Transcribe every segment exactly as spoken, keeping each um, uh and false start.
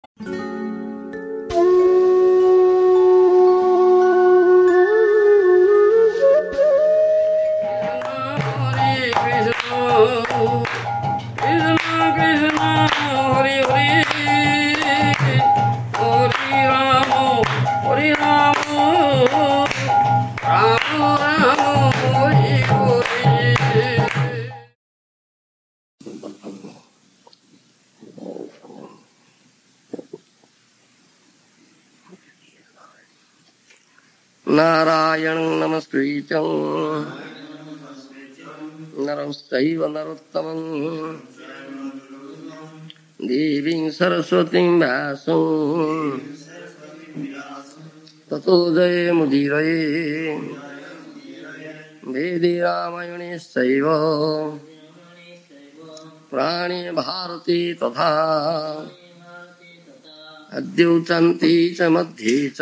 नारायणं नमस्कृतं नरंश्चैव नरोत्तमं देवीं सरस्वतीं व्यासं ततो जयमुदीरये वेदे रामायणेश्चैव पुराणे भारते तथा अद्योतन्ते च मध्ये च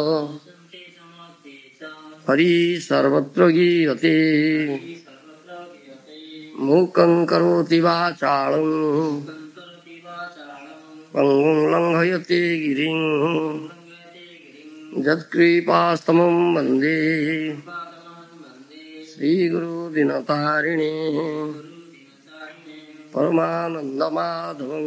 हरि सर्वत्र गीयते मूकं करोति वाचालं पङ्गुं लङ्घयते गिरिं यत्कृपास्तमं वन्दे श्रीगुरुदिनतारिणे परमानन्दमाधवं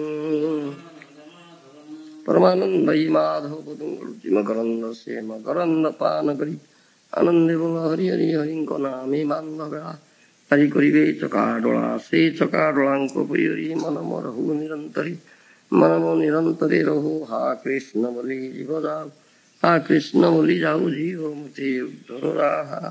परमानन्दमयी माधवपदं मकरन्दस्य मकरन्दपानकरी आनंदे बोला हरि हरि हरि को नामे बांधवा हरि करिवे चकाडोला से चकाडोलांको हरि मन मोरहु निरंतरी मन मो निरंतरे रहो हा कृष्ण बोली जीव जाओ हा कृष्ण बोली जाओ जीव मते उद्धरा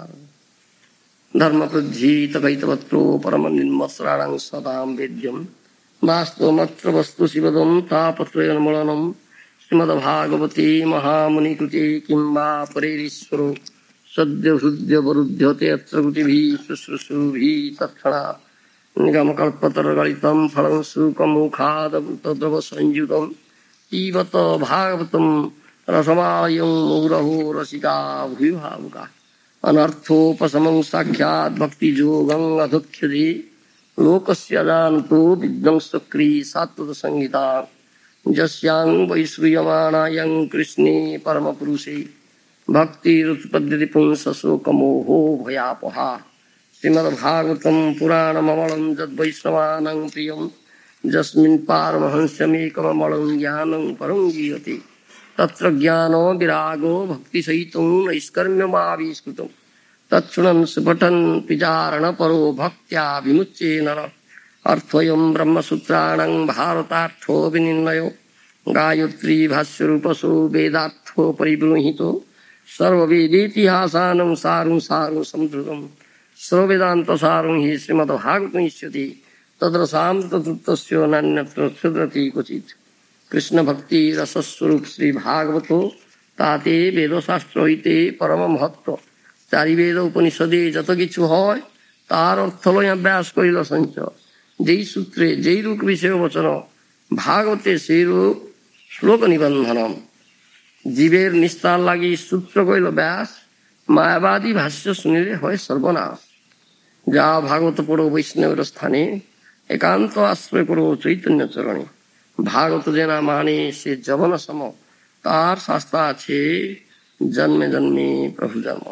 धर्म प्रज्जीत कैतवत्रो परम निर्मस्राणां सदां वेद्यं वास्तवमत्र वस्तु शिवदं तापत्रयन्मूलनं श्रीमद्भागवते महामुनिकृते किं वा परेरीश्वरो सद्य हृदय वरुध्यते अत्र कृतिभिः शुश्रूषुभिः तत्क्षणात् निगमकल्पतरुगलितं फलं सुखमुखादमृतद्रव संयुतं पिबत भागवतं रसमालयं मुहुरहो रसिका भूयभावुकाः अनर्थोपशमं साक्षात् भक्तियोगं अधुक्ष्यते लोकस्य जानतो विध्वंसक्री सात्वतसंहिता यस्यां वैश्रूयमाणायां कृष्णे परमपुरुषे भक्तिरुत्पद्यते पुंसशोकमोहो भयापहा श्रीमद्भागवतं पुराणममलं यद्वैष्णवानां प्रियं यस्मिन् पारमहंस्यमेकममलं ज्ञानं परं गीयते तत्र ज्ञानो विरागो भक्तिसहितं नैष्कर्म्यमाविष्कृतं तत्शृणन् सुपठन् विचारणपरो भक्त्या विमुच्ये नरः अर्थोऽयं ब्रह्मसूत्राणां भारतार्थो विनिर्णयो गायत्री भाष्यरूपसो वेदार्थो परिबृंहितो सर्ववेदेतिहासानं सारं सारं समृद्धं सर्ववेदान्तसारं हि श्रीमद्भागवतमिष्यति तद्रसां तत्तस्य नान्यत्र क्षुद्रति क्वचित् कृष्ण भक्ति रसस्वरूप श्री भागवतो ताते वेदशास्त्र হইতে परम महत्व चारि वेद उपनिषदे যত কিছু হয় তার অর্থ লইয়া ব্যাস করিল সঞ্চয় যেই সূত্রে যেই রূপ বিষয় বচন ভাগবতে সেই রূপ শ্লোক নিবন্ধনম জীবের নিস্তার লাগি সূত্র কইল ব্যাস মায়াবাদী ভাষ্য শুনিলে হয় সর্বনাশ যা ভাগবত পড়ো বৈষ্ণবের স্থানে একান্ত আশ্রয় করো চৈতন্য চরণে ভাগবত যেনা মানে সে যবন সম তার শাস্ত্র আছে জন্মে জন্মে প্রভু জন্ম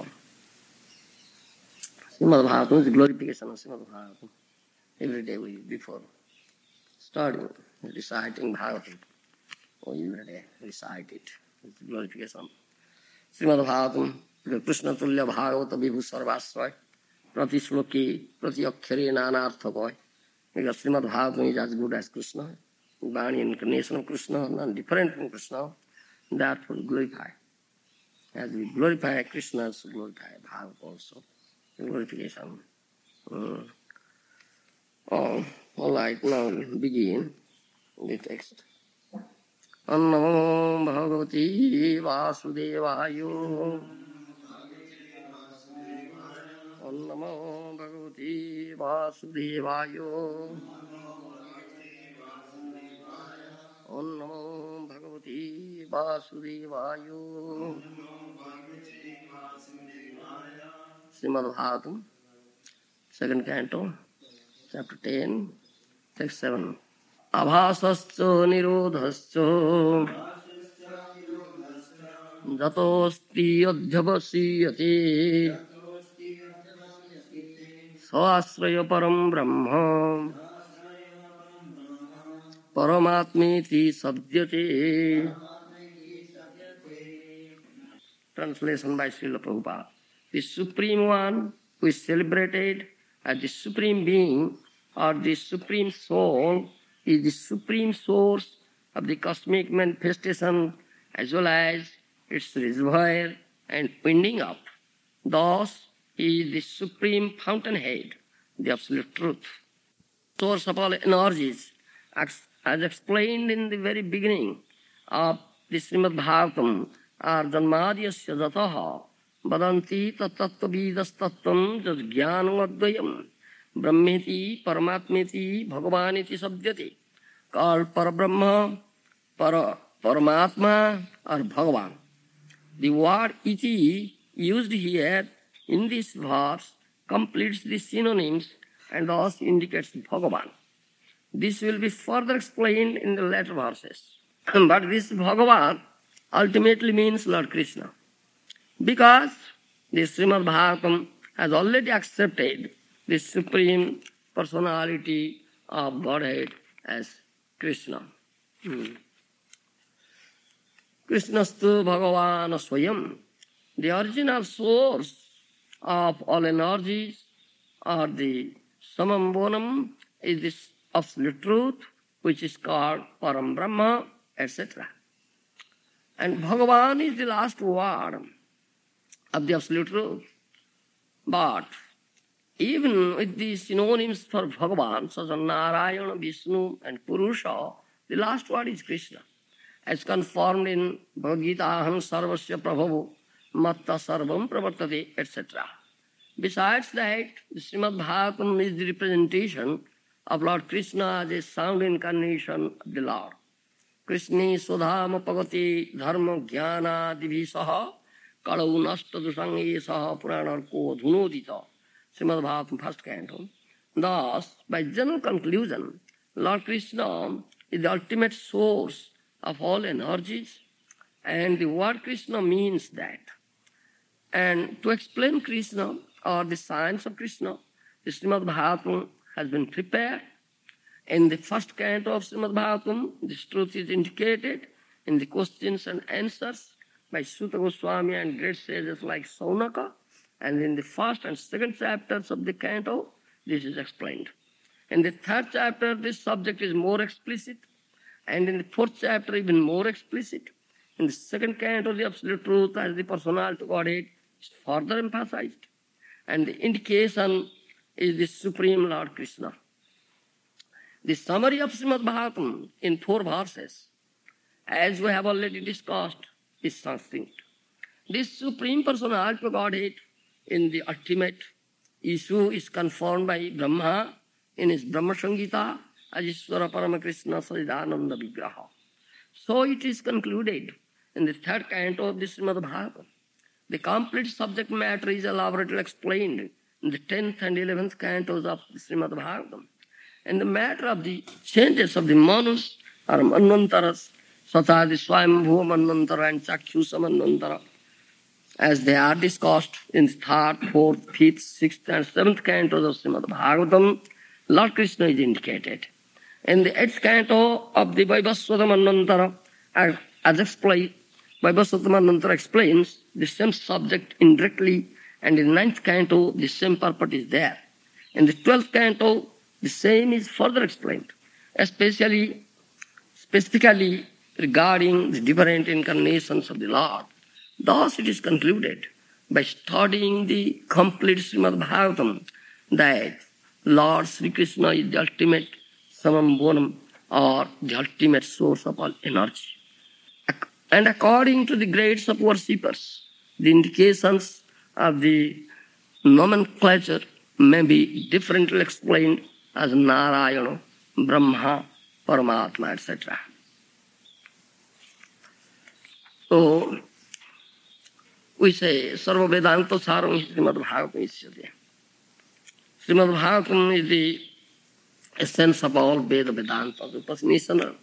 শ্রীমদ্ ভাগবত is glorification of Srimad Bhagavatam. Every day we before starting reciting Bhagavatam, we every day recite it. It's glorification. Srimad Bhagavatam, Krishna Tulya Bhagavata Vibhu Sarvasraya, Prati Shloki, Prati Akshare Nana Artha Boy. Because Srimad Bhagavatam is as good as Krishna. Bani incarnation of Krishna, none different from Krishna. Therefore glorify. As we glorify Krishna, so glorify Bhagavatam also. Glorification. Mm. Oh, all right, now begin the text. Annamo Bhagavati Vasudevaya. Annamo Bhagavati Vasudevaya. Annamo Bhagavati Vasudevaya. Srimad Bhagavatam, second canto, chapter ten, text seven. आभासश्च निरोधश्च जतोऽस्ति अध्यवसीयते स्वाश्रय परं ब्रह्म परमात्मेति सद्यते. Translation by Srila Prabhupada. The Supreme One who is celebrated as the Supreme Being or the Supreme Soul is the supreme source of the cosmic manifestation as well as its reservoir and winding up. Thus, he is the supreme fountainhead, the absolute truth, source of all energies, as explained in the very beginning of the Srimad Bhagavatam, or Janmadhyasya Jataha Vadanti Tattvavidastattam Jad Jnanadvayam Brahmeti Paramatmeti Bhagavaniti Sabdyati, called Parabrahma, Para, Paramatma or Bhagavan. The word iti used here in this verse completes the synonyms and thus indicates Bhagavan. This will be further explained in the later verses. But this Bhagavan ultimately means Lord Krishna, because the Srimad Bhagavatam has already accepted the Supreme Personality of Godhead as Krishna. Hmm. Krishnastu Bhagavana Swayam, the original source of all energies, or the Samam Bonam, is this absolute truth, which is called Param Brahma, et cetera. And Bhagavan is the last word of the absolute truth. But even with the synonyms for Bhagavan, such as Narayana, Vishnu, and Purusha, the last word is Krishna, as confirmed in Bhagavad Gita, Aham Sarvasya Prabhavo, Matta Sarvam Pravartate, et cetera. Besides that, the Srimad Bhagavatam is the representation of Lord Krishna as a sound incarnation of the Lord. Krishni Sudhama Pagati Dharma Jnana Divisaha Kalau Nasta Dusangi Saha Puranarko Dhunodita. Srimad Bhagavatam, first canto. Thus, by general conclusion, Lord Krishna is the ultimate source of all energies, and the word Krishna means that. And to explain Krishna or the science of Krishna, the Srimad Bhagavatam has been prepared. In the first canto of Srimad Bhagavatam, this truth is indicated in the questions and answers by Suta Goswami and great sages like Saunaka. And in the first and second chapters of the canto, this is explained. In the third chapter, this subject is more explicit. And in the fourth chapter, even more explicit. In the second canto, the absolute truth as the personality of Godhead is further emphasized. And the indication is the Supreme Lord Krishna. The summary of Srimad Bhagavatam in four verses, as we have already discussed, is succinct. This Supreme Personality of Godhead in the ultimate issue is confirmed by Brahma in his Brahma Sangita as Ishvara Paramakrishna Sajidananda Vigraha. So it is concluded in the third canto of the Srimad Bhagavatam. The complete subject matter is elaborately explained in the tenth and eleventh cantos of the Srimad Bhagavatam. And the matter of the changes of the manus or manvantaras, such as the Swayambhuva manvantara and Chakshusa manvantara, as they are discussed in the third, fourth, fifth, sixth, and seventh cantos of Srimad Bhagavatam, Lord Krishna is indicated. In the eighth canto of the Vaivasvata manvantara, as explained, Vaivasvata manvantara explains the same subject indirectly, and in the ninth canto, the same purport is there. In the twelfth canto, the same is further explained, especially, specifically regarding the different incarnations of the Lord. Thus it is concluded by studying the complete Srimad Bhagavatam that Lord Sri Krishna is the ultimate samam bonam, or the ultimate source of all energy. And according to the grades of worshippers, the indications of the nomenclature may be differently explained as Narayana, Brahma, Paramatma, et cetera. So, we say, Sarva Vedanta Saram Srimad Bhagavatam Isyate. Srimad Bhagavatam is the essence of all Veda Vedanta, Upanishads.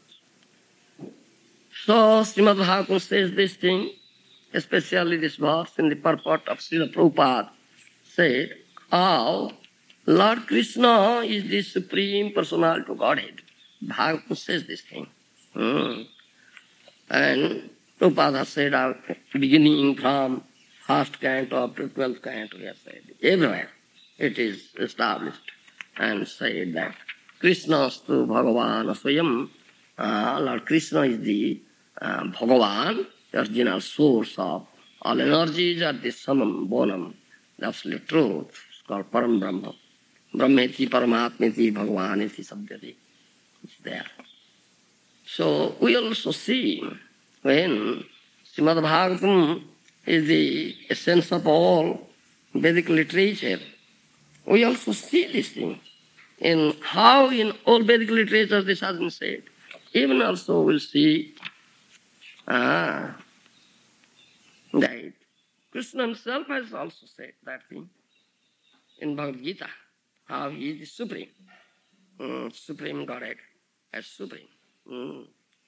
So Srimad Bhagavatam says this thing, especially this verse in the purport of Srila Prabhupada, said, how Lord Krishna is the Supreme Personality of Godhead. Bhagavatam says this thing. Hmm. And Prabhupada said, uh, beginning from first canto up to twelfth canto, he has said, everywhere it is established and said that Krishna stu Bhagavan Swayam, uh, Lord Krishna is the uh, Bhagavan, the original source of all energies at the summum bonum, the absolute truth. It's called Param Brahma. Brahmeti Paramatmeti Bhagavaneti Sabdyati. It's there. So we also see when Srimad Bhagavatam is the essence of all Vedic literature, we also see this thing in how in all Vedic literature this has been said. Even also we'll see ah, that Krishna himself has also said that thing in Bhagavad Gita, how he is the Supreme, mm, Supreme Godhead as Supreme. Mm.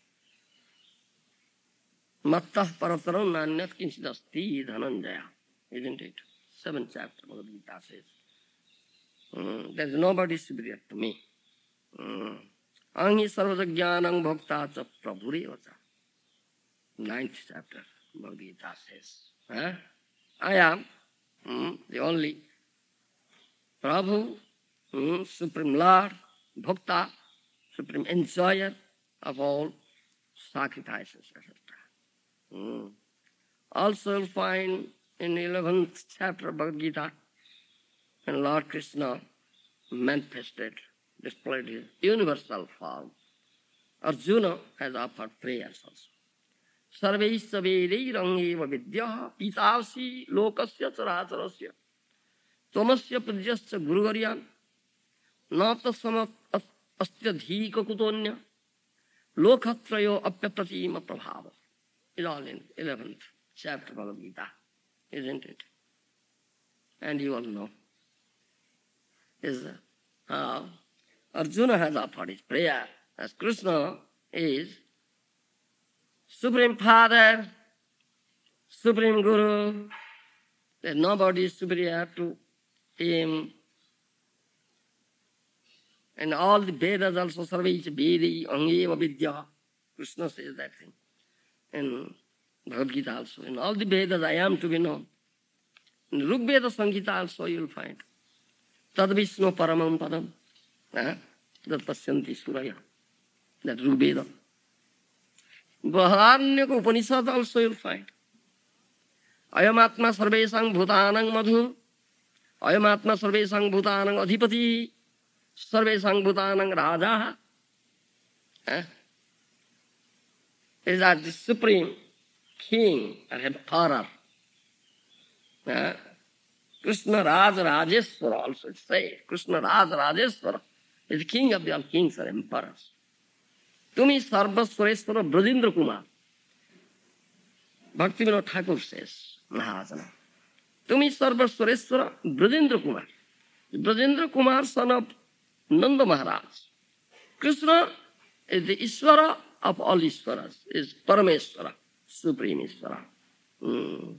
Mattah parataram nanyat kinchidasti dhananjaya. Isn't it? Seventh chapter Bhagavad Gita says. Mm, there is nobody superior to me. Mm. Angi sarvajagyanang bhakta cha prabhurevacha. Ninth chapter Bhagavad Gita says. Huh? I am mm, the only Prabhu, mm, Supreme Lord, Bhakta, Supreme Enjoyer of all sacrifices, et cetera. Mm. Also you'll find in eleventh chapter of Bhagavad Gita, when Lord Krishna manifested, displayed his universal form, Arjuna has offered prayers also. Sarveisya vedairangyeva vidya pitavasi lokasya characharasya tamasya pradyasya guruvarya nata samat astya dhika kutonya lokhatrayo apyapratima prabhava. It's all in eleventh chapter of Bhagavad Gita, isn't it? And you all know. Is how Arjuna has offered his prayer as Krishna is Supreme Father, Supreme Guru, that nobody is superior to him. And all the Vedas also, Sarvecha Vedi, Angeva Vidya. Krishna says that thing. In Bhagavad Gita also. In all the Vedas I am to be known. In Rig Veda Samhita also you will find. Tad Vishnu Paramam Padam. That Pasyanti Suraya. That Rig Veda. Baharanyaka Upanishad also you will find. Ayam Atma Sarvesang Bhutanang Madhu. Ayam Atma Sarvesang Bhutanang Adhipati. Sarvesang Bhutanang Raja. Eh? Is that the supreme king or emperor. Eh? Krishna Raja Rajeswara also it says. Krishna Raja Rajeswara is the king of the all kings or emperors. Tumi Sarva Sureshwara Brajendra Kumar. Bhaktivinoda Thakur says, Mahajana. Tumi Sarva Sureshwara Brajendra Kumar. Brajendra Kumar, son of Nanda Maharaj. Krishna is the Ishvara of all Ishvaras, is Parameshvara, Supreme Ishvara. Hmm.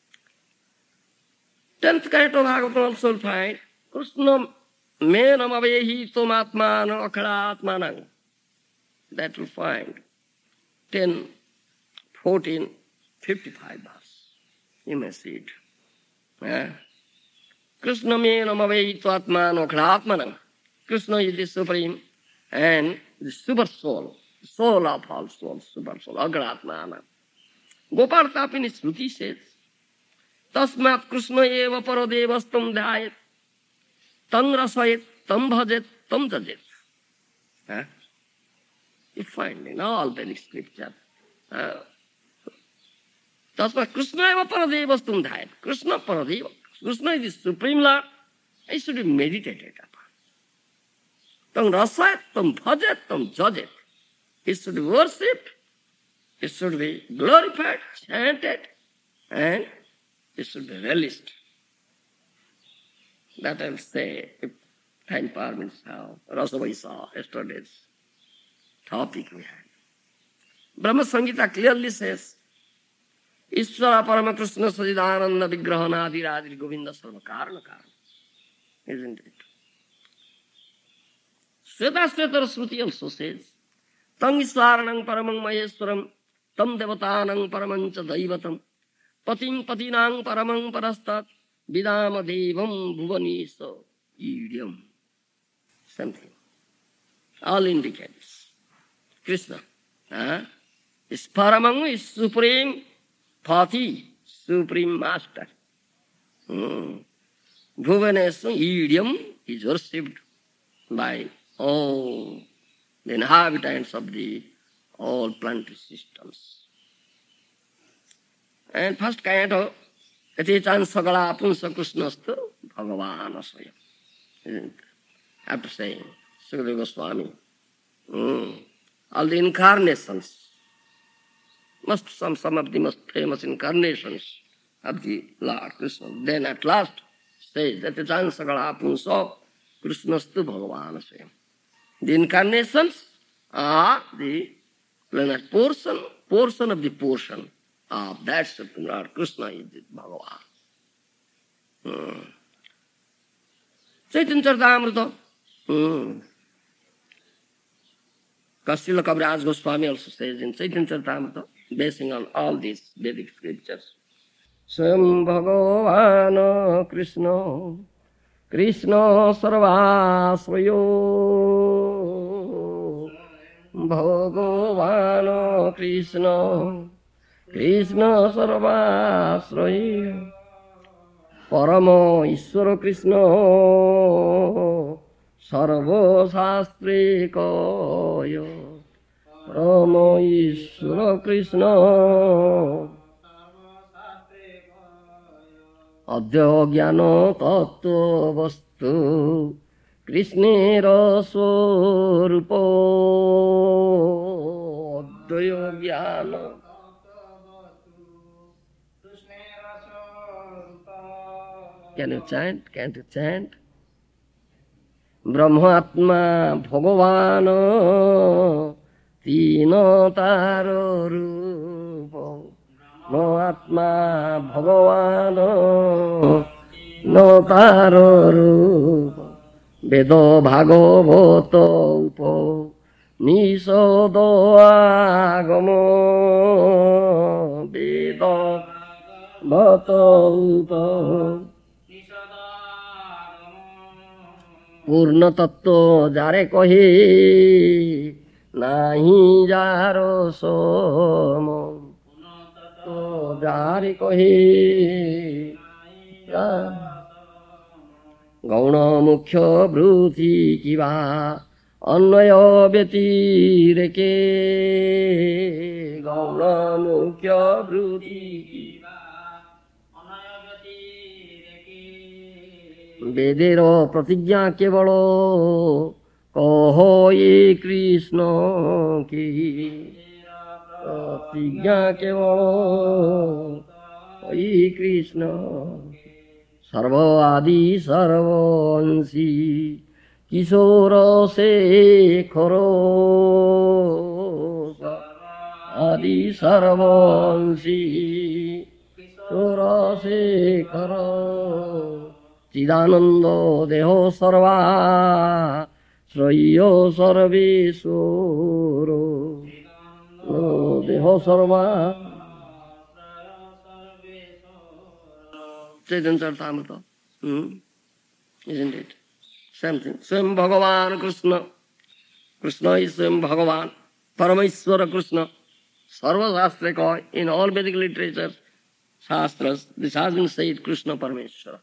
Tenth canto Bhagavatam also will find Krishna menam avehi tom atmana akhadatmanang. That will find ten, fourteen, fifty-five verse. You may see it. Eh? Krishna menam avehi to atmana akhadatmanang. Krishna is the Supreme and the Super Soul, the soul of all souls, Super Soul, Agratmana. Gopal Tapini Shruti says, Tasmat Krishna eva paradevastam dhyayet, tam rasayet, tam bhajet, tam jajet. Huh? You find in all Vedic scripture. Uh, Tasmat Krishna eva paradevastam dhyayet. Krishna paradeva. Krishna is the Supreme Lord. It should be meditated upon. Tam rasayet, tam bhajet, tam jajet. It should be worshipped. It should be glorified, chanted, and it should be relished. That I'll say, if Time permits how Rasa Vaisa, yesterday's topic we had. Brahma Samhita clearly says, Ishvara Parama Krishna Sajidananda Vigraha Nadi Radhi Govinda Sarva Karana Karana. Isn't it? Sweta Sweta Sruti also says, Tang Iswaranang Paramang Maheswaram, Tam Devatanang Paramancha Daivatam, Patim Patinang Paramang Parastat, Vidama Devam Bhuvanisa Idiom. Something. All indicates. Krishna uh, is Paramang, is Supreme Pati, Supreme Master. Hmm. Bhuvanesa idiom is worshipped by all the inhabitants of the all planetary systems. And first canto, Yatichan Sagala Punsa Krishnastu Bhagavana Swayam. Isn't it? After saying, Sukadeva Goswami, mm, all the incarnations, most some, some of the most famous incarnations of the Lord Krishna. Then at last says that Yatichan Sagala Punsa Krishnastu Bhagavana Swayam. The incarnations are the planet portion, portion of the portion of that Supreme Lord Krishna is the Bhagavan. Hmm. Chaitanya Charitamrita. Hmm. Kasila Kaviraj Goswami also says in Chaitanya Charitamrita, basing on all these Vedic scriptures, Swam Bhagavana Krishna Krishna Sarvasvayo Bhagavana Krishna Krishna Sarvasvayo Paramo Ishvara Krishna Sarva Shastri Kaya Paramo Ishvara Krishna Adya Jnana Tattva Vastu Krishnera Swarupa Adya Jnana. Can you chant? Can't you chant? Brahmatma Bhagavana Tina Taro Rupa Brahmatma Bhagavana No Taro Rupa Vedo Bhagavata Upa Nisodo Agamo Vedo Bhagavata Upa पूर्ण तत्व जारे कहे नहीं जारो सोम तो जारे कहे गौण मुख्य वृत्ति किवा अन्वय व्यतिरेके गौण मुख्य वृत्ति वेदेर प्रतिज्ञा केवल कहो ये कृष्ण की प्रतिज्ञा केवल ये कृष्ण सर्व आदि सर्वंशी किशोर शेखर आदि सर्वंशी किशोर शेखर चिदानंद देह सर्वा श्रेय सर्वेश्वर देह सर्वा Chaitanya Charitamrita. Hmm? Isn't it? Same thing. Swam Bhagavan Krishna. Krishna is Swam Bhagavan. Parameshwara Krishna. Sarva Shastrika, in all Vedic literature, Shastras, this has been said Krishna Parameshwara.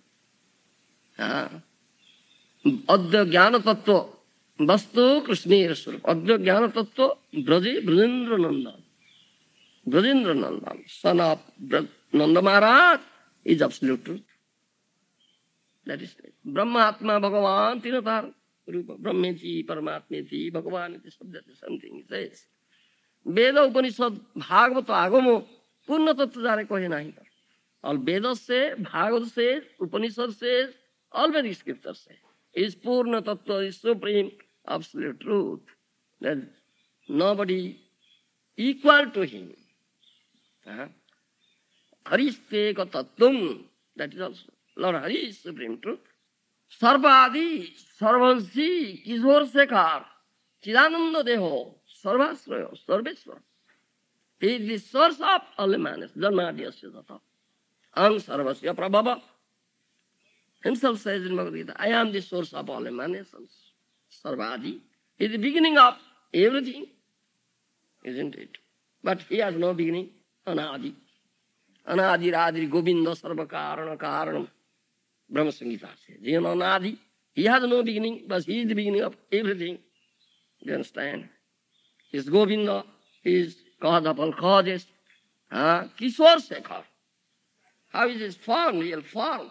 Adya Jnana Tattva Vastu Krishnera Swarup. Adya Jnana Tattva Braje Brajendra Nandan. Brajendra Nandan, son of Nanda Maharaj, is absolute truth. That is it. Brahma Atma Bhagavan Tinatar Rupa. Brahmeti Paramatmeti Bhagavan is something he says. Veda Upanishad Bhagavata Agamo Purna Tattva Jare Kohe Nahi. All Vedas say, Bhagavad says, Upanishad says, all Vedic scriptures say. is Purna Tattva, is supreme absolute truth. There is nobody equal to him. Huh? Haristeka Tattvam, that is also Lord Hari is supreme truth. Sarvadi, Sarvansi, Kishor Sekhar, Chidananda Deho, Sarvasraya, Sarveswara. He is the source of all manas, Janmadhyasya Tata. Ang Sarvasya Prabhava. Himself says in Bhagavad Gita, I am the source of all emanations. Sarvadi is the beginning of everything, isn't it? But he has no beginning, Anadi. Anadi Radhi Govinda Sarva Karana Karanam. Brahma Samhita says, he is Anadi. He has no beginning, but he is the beginning of everything. Do you understand? He is Govinda, he is cause of all causes. Uh, Kishor Sekhar. How is his form, real form?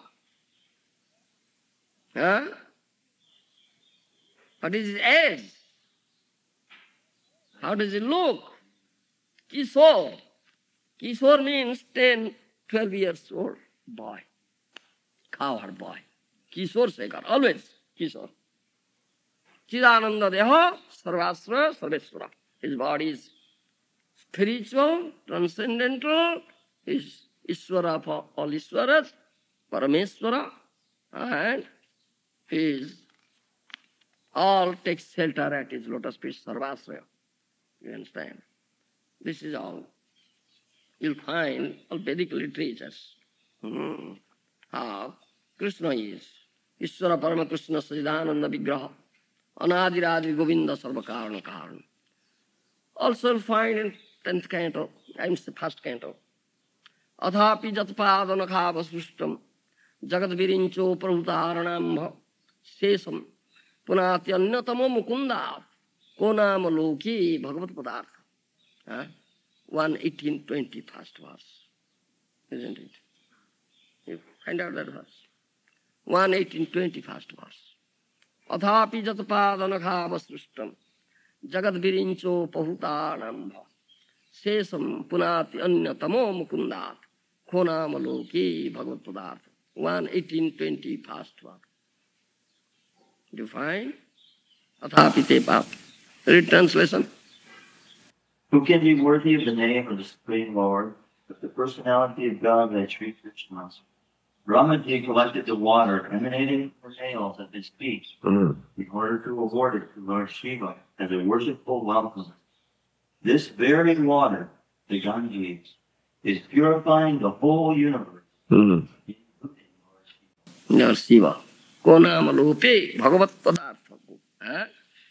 Huh? What is his age? How does he look? Kishore. Kishore means ten, twelve years old boy. Cowherd boy. Kishore Sekhar, always Kishore. Chidananda Deha, Sarvasra, Sarveswara. His body is spiritual, transcendental, is Ishvara for all Ishvaras, Parameswara, and is all takes shelter at his lotus feet, Sarvasraya. You understand? This is all. You'll find all Vedic literatures. Hmm. How Krishna is. Ishvara Parama Krishna Sajidananda Vigraha. Anadiradi Govinda Sarva Karana Karana. Also you'll find in tenth canto, I mean the first canto. Adhapi Jatpadana Khava Srishtam Jagat Virincho Prabhutaranambha Sesam Punati Annatamo Mukunda Konama Loki Bhagavat Padartha. one eighteen twenty first verse. Isn't it? You find out that verse. one eighteen twenty first verse. Adhapi Jatpadana Khava Srishtam Jagat Virincho Prabhutanambha Sesam Punati Annatamo Mukundat Konama Loki Bhagavat Padartha. one eighteen twenty first verse. Do you find? Athapi Tepa. Read translation. Who can be worthy of the name of the Supreme Lord, but the personality of God that Sri Krishna? Brahmaji collected the water emanating from nails at his feet mm-hmm. in order to award it to Lord Shiva as a worshipful welcome. This very water, the Ganges, is purifying the whole universe, mm-hmm. including Lord Shiva. Konamalupe Bhagavat Padartha.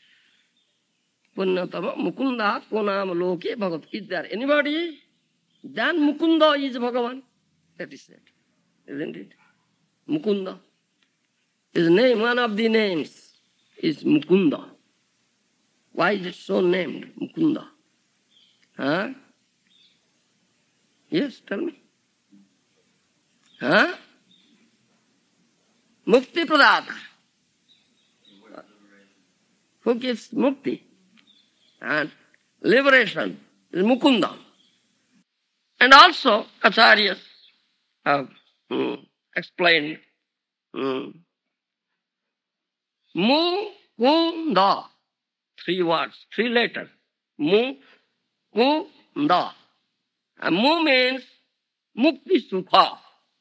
Punyatama Mukunda Konamaloke Bhagavat. Is there anybody? Then Mukunda is Bhagavan. That is it. Isn't it? Mukunda. His name, one of the names is Mukunda. Why is it so named, Mukunda? Huh? Yes, tell me. Huh? Mukti Pradata. Who gives mukti? And liberation is Mukunda. And also, Acharyas have hmm, explained hmm, Mukunda. Three words, three letters. Mukunda. And Mu means Mukti Sukha.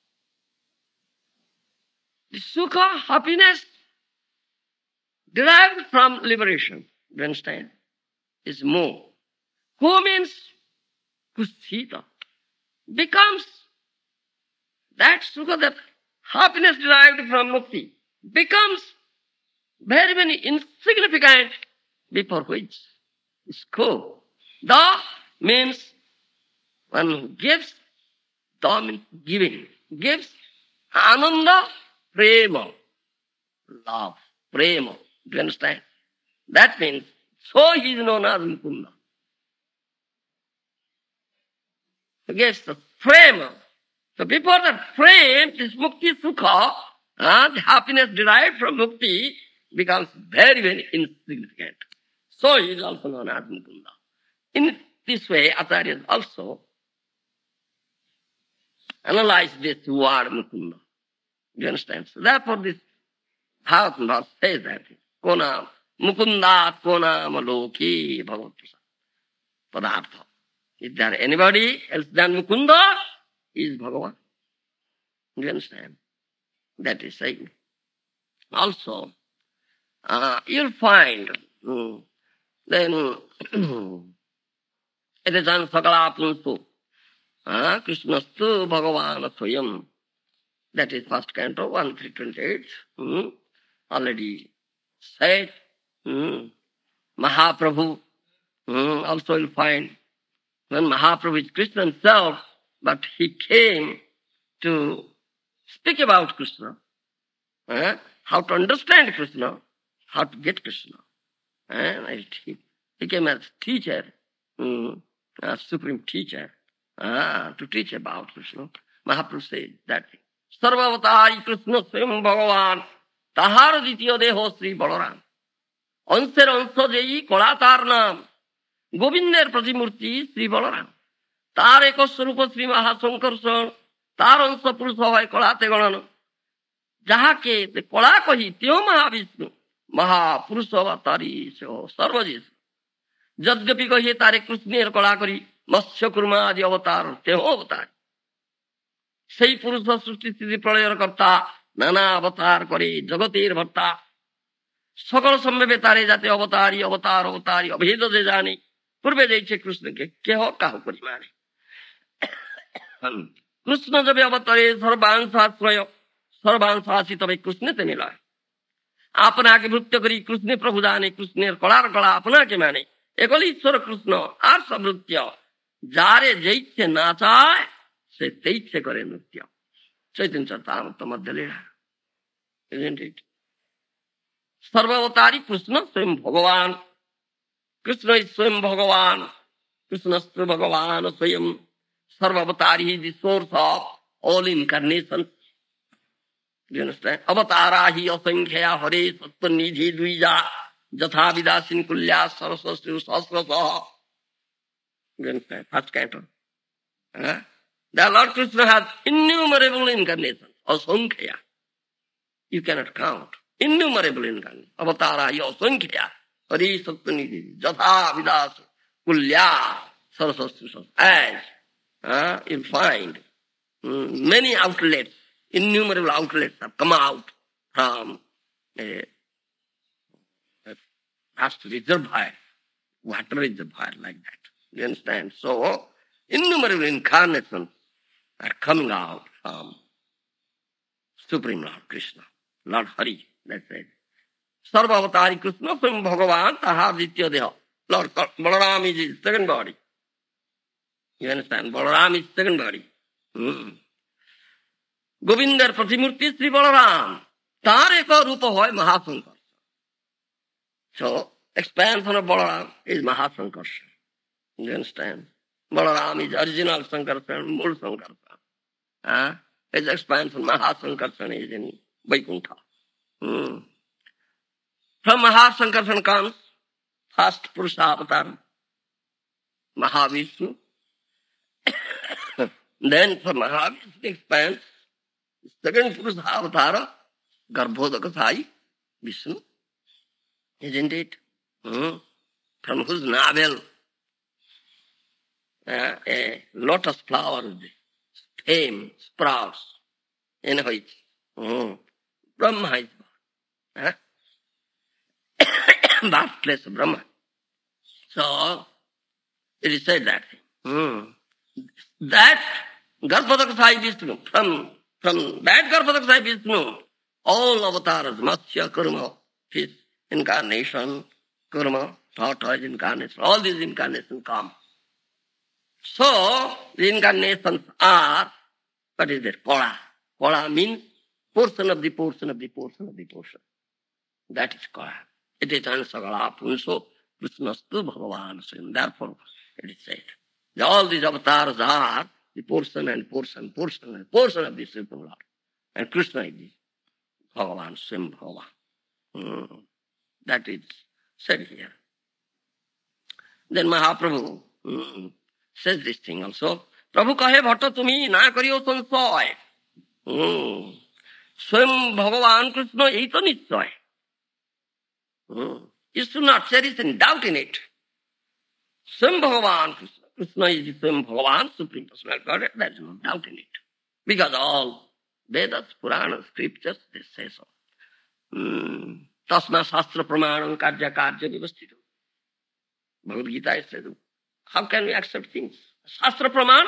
The Sukha, happiness, derived from liberation. Do you understand? Is Mu. Who means Kusthita. Becomes that Sukha, that happiness derived from Mukti, becomes very, very insignificant before which is Ko. Da means one who gives, Da means giving. Gives Ananda, Prema, love, Prema. Do you understand? That means, so he is known as Mukunda. He gives the Prema. So before that frame, this Mukti Sukha, uh, the happiness derived from Mukti, becomes very, very insignificant. So he is also known as Mukunda. In this way, Acharyas also analyze this word Mukunda. Do you understand? So therefore this Bhagavad says that. Ko naam Mukundat ko naam loki bhagavat padartha. Is there anybody else than Mukunda? He is Bhagavan. Do you understand? That is saying. Also, uh, you'll find mm, then it is on Sakala Punsu. Uh, Krishnastu Bhagavan Swayam. That is first canto, one three twenty-eight. Mm, already said. Mm, Mahaprabhu. Mm, also you'll find when Mahaprabhu is Krishna himself, but he came to speak about Krishna, eh? How to understand Krishna, how to get Krishna. Eh? He, he came as teacher, mm, a supreme teacher, ah, to teach about Krishna. Mahaprabhu says that Sarvavatari Krishna Swayam Bhagavan Tahar Ditya Deho Sri Balaram Anser Ansa Jeyi Kolatar Nam গোবিন্দের প্রতিমূর্তি শ্রী বলরাম, তার এক স্বরূপ শ্রী মহাশঙ্কর্ষণ, তার অংশ পুরুষ হয় কলাতে গণন, যাহাকে কলা কহি তেও মহাবিষ্ণু, মহাপুরুষ অবতারী সেও সর্বজিৎ। যদ্যপি কহি তারে কৃষ্ণের কলা করি, মৎস্য কুর্মা আদি অবতার তেও অবতার। সেই পুরুষ সৃষ্টি স্থিতি প্রলয়ের কর্তা, নানা অবতার করে জগতের ভর্তা। সকল সম্ভবে তারে যাতে অবতারী অবতার অবতারী অভেদ যে জানে, পূর্বে যেইছে কৃষ্ণকে কেহ কাহ করি মানে। কৃষ্ণ যবে অবতরে সর্বাংশাশ্রয়, সর্বাংশাসী তবে কৃষ্ণেতে মিলয়। আপনাকে ভৃত্য করি কৃষ্ণে প্রভু জানে, কৃষ্ণের কলার কলা আপনাকে মানে। একল ঈশ্বর কৃষ্ণ আর সবৃত্য, যারে যেইছে না চায় সে তেইছে করে নৃত্য। চৈতন্য চরিতামৃত মধ্যে লীলা। সর্বাবতারী কৃষ্ণ স্বয়ং ভগবান। কৃষ্ণ স্বয়ং ভগবান, কৃষ্ণস্তু ভগবান স্বয়ং। Sarvavatari is the source of all incarnations. Do you understand? Avatarahi asankhya hare sattanidhi dvija jatha vidasin kulya sarasasru sasrasaha. Do you understand? First canto. Huh? The Lord Krishna has innumerable incarnations, asankhya. You cannot count. Innumerable incarnations. Avatarahi asankhya hare sattanidhi jatha vidasin kulya sarasasru sasrasaha. Uh, you'll find um, many outlets, innumerable outlets have come out from a, a vast reservoir, water reservoir like that. You understand? So, innumerable incarnations are coming out from Supreme Lord Krishna, Lord Hari, that's it. Sarvavatari Krishna, Swayam Bhagavan, Tahar Ditya Deha. Lord Balaram is his second body. You understand? Balaram is second body. Hmm. Govindar Pratimurti Sri Balaram. Tar eka rupa hoy Mahasankarsha. So, expansion of Balaram is Mahasankarsha. You understand? Balaram is original Sankarsha, Mul Sankarsha. Huh? His expansion, Mahasankarsha is in Vaikuntha. Hmm. From Mahasankarsha comes first Purusha Avatar, Mahavishnu. Then from Mahavishnu expands second Purusha Avatara, Garbhodaka Sai, Vishnu. Isn't it? Hmm. From whose navel uh, a lotus flower fame sprouts in which hmm. Brahma is born. Huh? Birthplace of Brahma. So, it is said that hmm. that Garbhodaka Sai Vishnu, from, from that Garbhodaka Sai Vishnu, all avatars, Matsya, Kurma, his incarnation, Kurma, tortoise incarnation, all these incarnations come. So, the incarnations are, what is it? Kola. Kola means portion of the portion of the portion of the portion. That is Kola. It is Ansagala Punso, Krishnastu Bhagavan. Therefore, it is said. All these avatars are the portion and portion, portion and portion of the Supreme Lord. And Krishna is the Bhagavan, Swam Bhagavan. Hmm. That is said here. Then Mahaprabhu hmm, says this thing also. Prabhu kahe bhatta tumi na kariyo sansoy. Hmm. स्वयं भगवान कृष्ण यही तो निश्चय है. You should not cherish any doubt in it. Swam Bhagavan Krishna. Krishna is Swam Bhagavan, Supreme Personality Godhead. There is no doubt in it. Because all Vedas, Puranas, scriptures, they say so. Hmm. Tasma Shastra Pramanam Karya Karya Vivastito. Bhagavad Gita says, how can we accept things? Shastra Praman?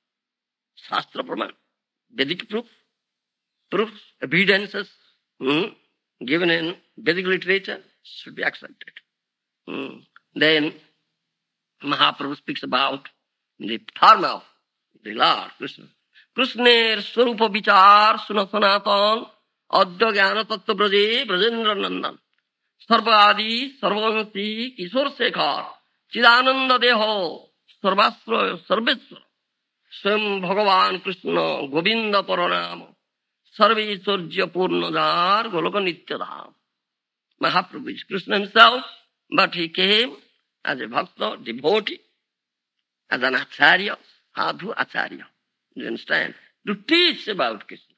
Shastra Praman. Vedic proof. Proofs, evidences hmm, given in Vedic literature should be accepted. Hmm. Then Mahaprabhu speaks about the form of the Lord Krishna. Krishner Swarupa Vichar Sunasanatan Adya Jnana Tattva Braje Brajendra Nandan Sarvadi Sarvansi Kishor Sekhar Chidananda Deho Sarvasra Sarveswara Swam Bhagavan Krishna Govinda Paranama Sarveshwarya Purnadhar Goloka Nityadham. Mahaprabhu is Krishna himself, but he came as a bhakta, devotee, as an acharya, sadhu acharya. You understand? To teach about Krishna,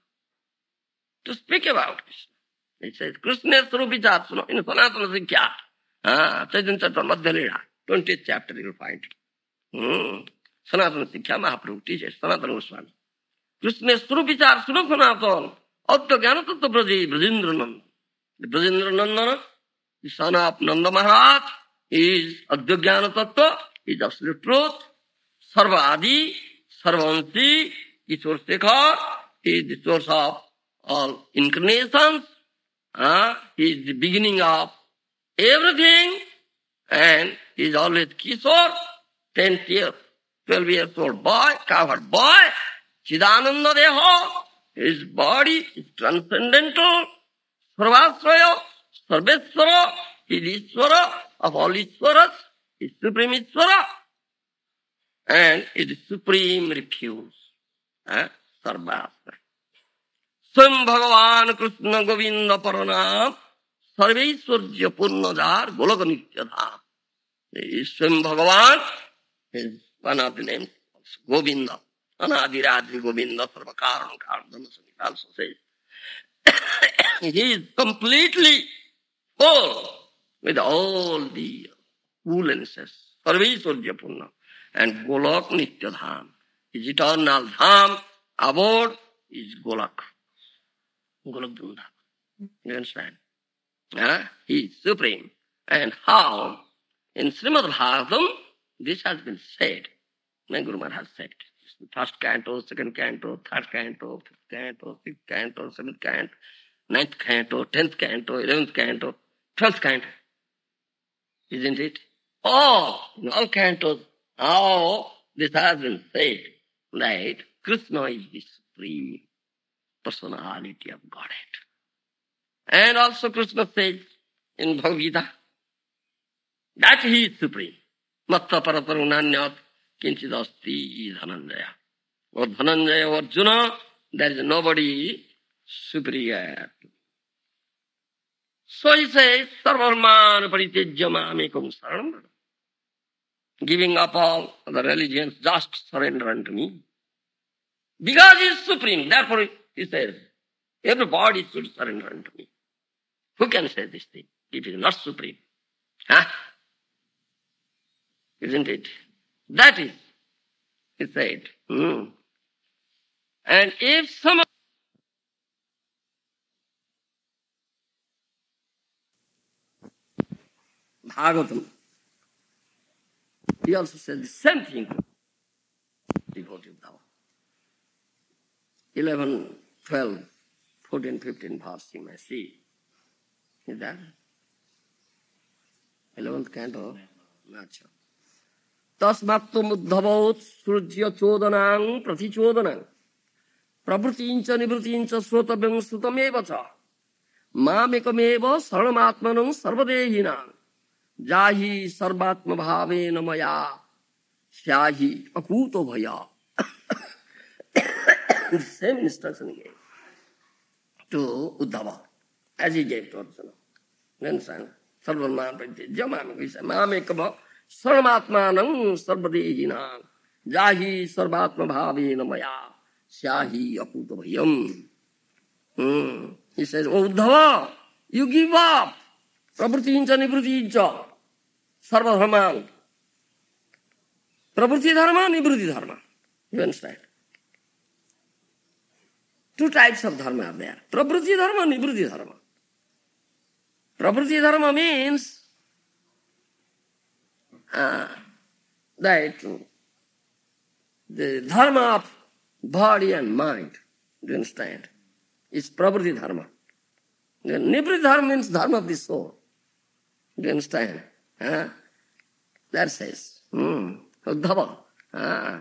to speak about Krishna. He says, Krishna Swarupichatsuna in Sanatana Sikhya. Ah, Chaitanya Charitamrita Madhya-lila, twentieth chapter you will find it. Hmm. Sanatana Sikhya Mahaprabhu teaches, Sanatana Goswami. Krishna Swarupichar Suna Sanatana Adya Jnana Tattva Braje Brajendra Nandan. The Brajendra Nandana, the son of Nanda Maharaj, is Adya Jnana Tattva, is absolute truth. Sarva Adi, Sarvansi, Kishor Sekhar, he is the source of all incarnations. Uh, he is the beginning of everything, and he is always Kishor, tenth year, twelve years old boy, covered boy, Chidananda Deha, his body is transcendental, Sarvasraya, Sarveswara, he is Ishvara of all Ishvaras, he is Supreme Ishvara, and it is Supreme Refuge. Eh? Sarvasraya. Swam Bhagavan Krishna Govinda Paranam, Sarveshwarya Purnadhar Goloka Nityadham. Swam Bhagavan is one of the names, Govinda. Anadiradi Govinda Sarvakaran Kardama Samhita also says. He is completely full with all the opulences, Sarveshwarya Purna, and Golok Nityadham. His eternal dham, abode, is Golok. Golok Dham. You understand? Uh, he is supreme. And how? In Srimad Bhagavatam, this has been said. My Guru Maharaj has said. First canto, second canto, third canto, fifth canto, sixth canto, seventh canto, ninth canto, tenth canto, eleventh canto, twelfth canto. Isn't it? Oh, in all cantos, oh, this has been said, that Krishna is the supreme personality of Godhead. And also Krishna says in Bhagavad Gita that he is supreme. Matta paratarunanyat kinchidasti dhananjaya. Or Dhananjaya or Arjuna, there is nobody superior. So he says, Sarvarman paritejya mamekam saranam. Giving up all other religions, just surrender unto me. Because he is supreme, therefore he says, everybody should surrender unto me. Who can say this thing? It is not supreme. Huh? Isn't it? That is, he said. Hmm. And if some Bhagavatam, he also said the same thing. Devoted thou. eleven, twelve, fourteen, fifteen verse you may see. Is that? eleventh canto? Not sure. Tasmattu muddhavot surjya chodanang prati chodanang pravrutincha nivrutincha srotavyam srutameva cha mamekameva saranamatmanam sarvadehinam jahi sarvatma bhavena maya syahi akuto bhaya. The same instruction he gave to Uddhava as he gave to Arjuna. Then sang Sarvamana Pratijya Mamekam Mamekama Sarvamatmanam Sarvadehinam Jahi Sarvatma Bhavena Maya Syahi Akuta Bhayam. Hmm. He says, "Oh Uddhava, you give up. Pravritincha nivritincha. Sarva dharman. Pravriti dharma, nivritti dharma." You understand? Two types of dharma are there. Pravriti dharma, nivritti dharma. Pravriti dharma means uh, that the dharma of body and mind, do you understand? It's pravriti dharma. Nivritti dharma means dharma of the soul. Do you understand? Huh? That says, hmm, Uddhava. Huh?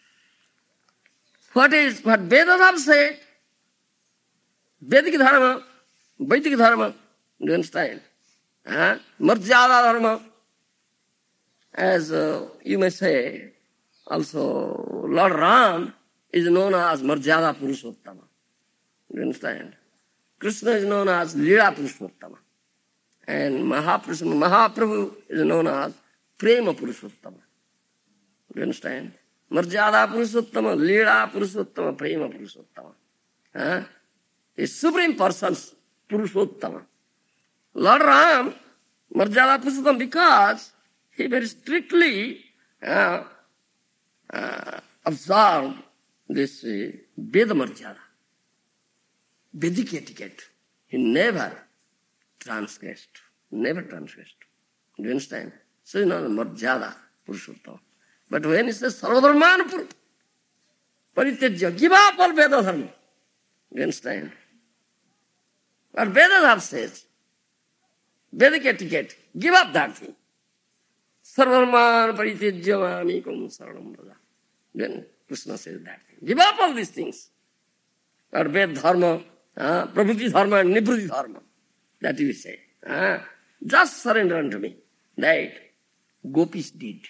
What is, what Vedas have said, Vedic dharma, Vedic dharma, do you understand? Huh? Marjada dharma, as uh, you may say, also Lord Ram is known as Marjada Purushottama. Do you understand? Krishna is known as Leela Purushottama. And Mahaprabhu, Mahaprabhu is known as Prema Purushottama. Do you understand? Marjada Purushottama, Leela Purushottama, Prema Purushottama. Huh? Is Supreme Person's Purushottama. Lord Ram, Marjada Purushottama, because he very strictly uh, uh, observed this uh, Veda Marjada, Vedic etiquette. He never transgressed, never transgressed. Do you understand? So you know the Marjada Purushottama. But when he says Sarvadharman Paritejya, give up all Veda Dharma. Do you understand? But Vedas have said, Vedic etiquette, give up that thing. Sarvadharman Paritejya Mamikam Saranam Braja. Then Krishna says that thing. Give up all these things. But Veda Dharma, uh, Pravriti Dharma and Nivritti Dharma, that you say. Uh, just surrender unto me. That Gopis did.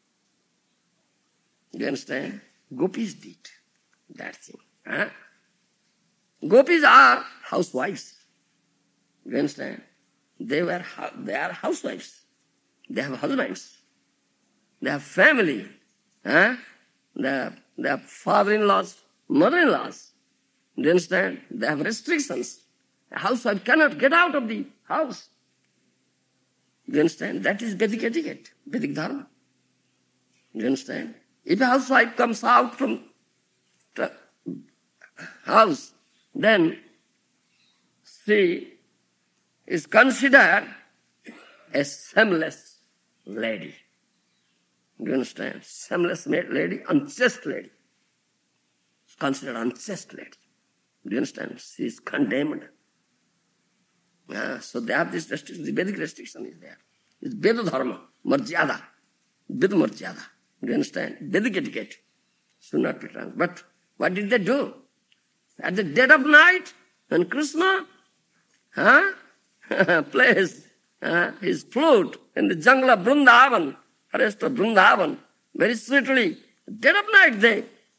Do you understand? Gopis did that thing. Huh? Gopis are housewives. Do you understand? They were they are housewives. They have husbands. They have family. Huh? They have, they have father-in-laws, mother-in-laws. Do you understand? They have restrictions. A housewife cannot get out of the house. Do you understand? That is Vedic etiquette, Vedic dharma. Do you understand? If a housewife comes out from the house, then she is considered a shameless lady. Do you understand? Shameless lady, unchaste lady. It's considered unchaste lady. Do you understand? She is condemned. Yeah, so they have this restriction, the Vedic restriction is there. It's Veda Dharma, Marjada, Veda Marjada. Do you understand? Vedic etiquette should not be trans. But what did they do? At the dead of night, when Krishna huh, plays uh, his flute in the jungle of Vrindavan, forest of Vrindavan, very sweetly, dead of night they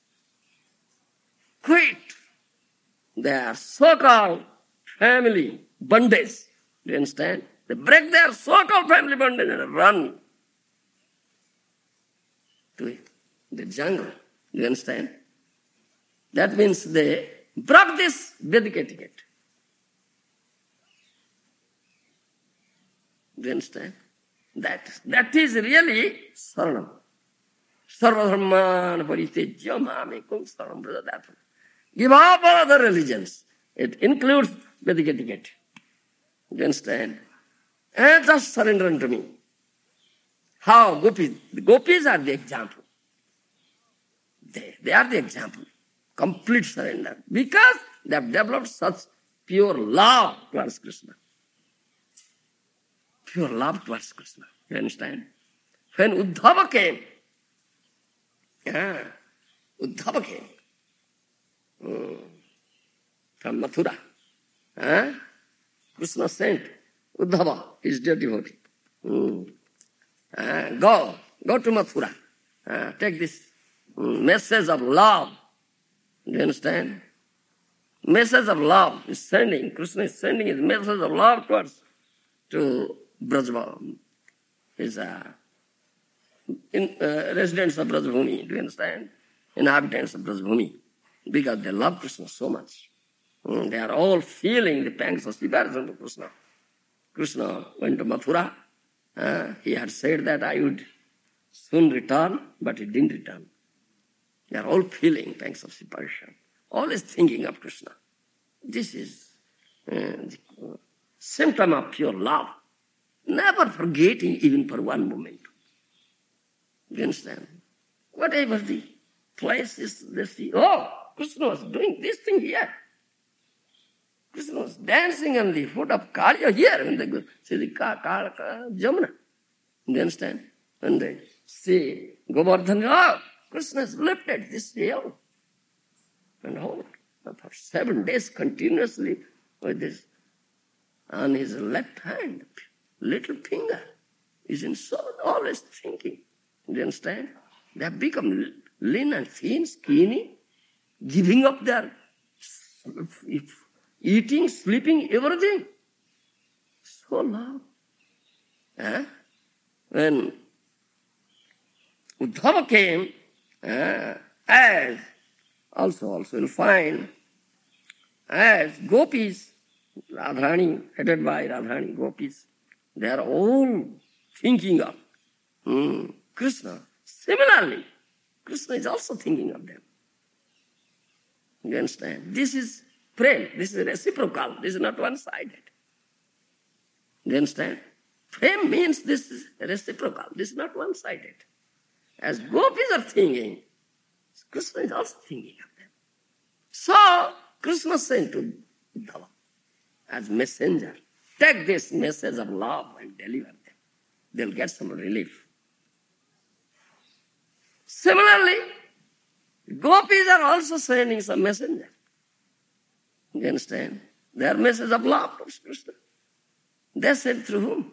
quit their so-called family bondage. Do you understand? They break their so-called family bondage and run to the jungle. Do you understand? That means they broke this Vedic etiquette. Do you understand? That, that is really Saranam. Sarvadharman Paritejya Mamekam Saranam Braja. Give up all other religions. It includes Vedic etiquette. Do you understand? And just surrender unto me. How? Gopis. The gopis are the example. They, they are the example. Complete surrender. Because they have developed such pure love towards Krishna. Pure love towards Krishna. You understand? When Uddhava came, yeah, Uddhava came mm, from Mathura. Huh? Krishna sent Uddhava, his dear devotee. Mm. Uh, go, go to Mathura. Uh, take this mm, message of love. Do you understand? Message of love is sending. Krishna is sending his message of love towards to Brajbhumi. His uh, in, uh, residents of Brajbhumi. Do you understand? Inhabitants of Brajbhumi, because they love Krishna so much. Mm, They are all feeling the pangs of separation to Krishna. Krishna went to Mathura. Uh, he had said that I would soon return, but he didn't return. They are all feeling pangs of separation, always thinking of Krishna. This is uh, the symptom of pure love. Never forgetting even for one moment. You understand? Whatever the place is, they see, oh, Krishna was doing this thing here. Krishna was dancing on the foot of Kaliya here when they go see the Ka, Ka, Ka, Jamuna. You understand? When they see Govardhan, oh, Krishna has lifted this hill. And hold for seven days continuously with this on his left hand, little finger is in so always thinking. You understand? They have become lean and thin, skinny, giving up their eating, sleeping, everything. So love. Eh? When Uddhava came, eh, as also, also you'll find, as gopis, Radharani, headed by Radharani, gopis, they are all thinking of mm, Krishna. Similarly, Krishna is also thinking of them. You understand? This is prem. This is reciprocal. This is not one-sided. You understand? Prem means this is reciprocal. This is not one-sided. As gopis are thinking, Krishna is also thinking of them. So, Krishna sent to Uddhava as messenger. Take this message of love and deliver them. They'll get some relief. Similarly, gopis are also sending some messenger. You understand? Their message of love to Krishna. They sent through whom?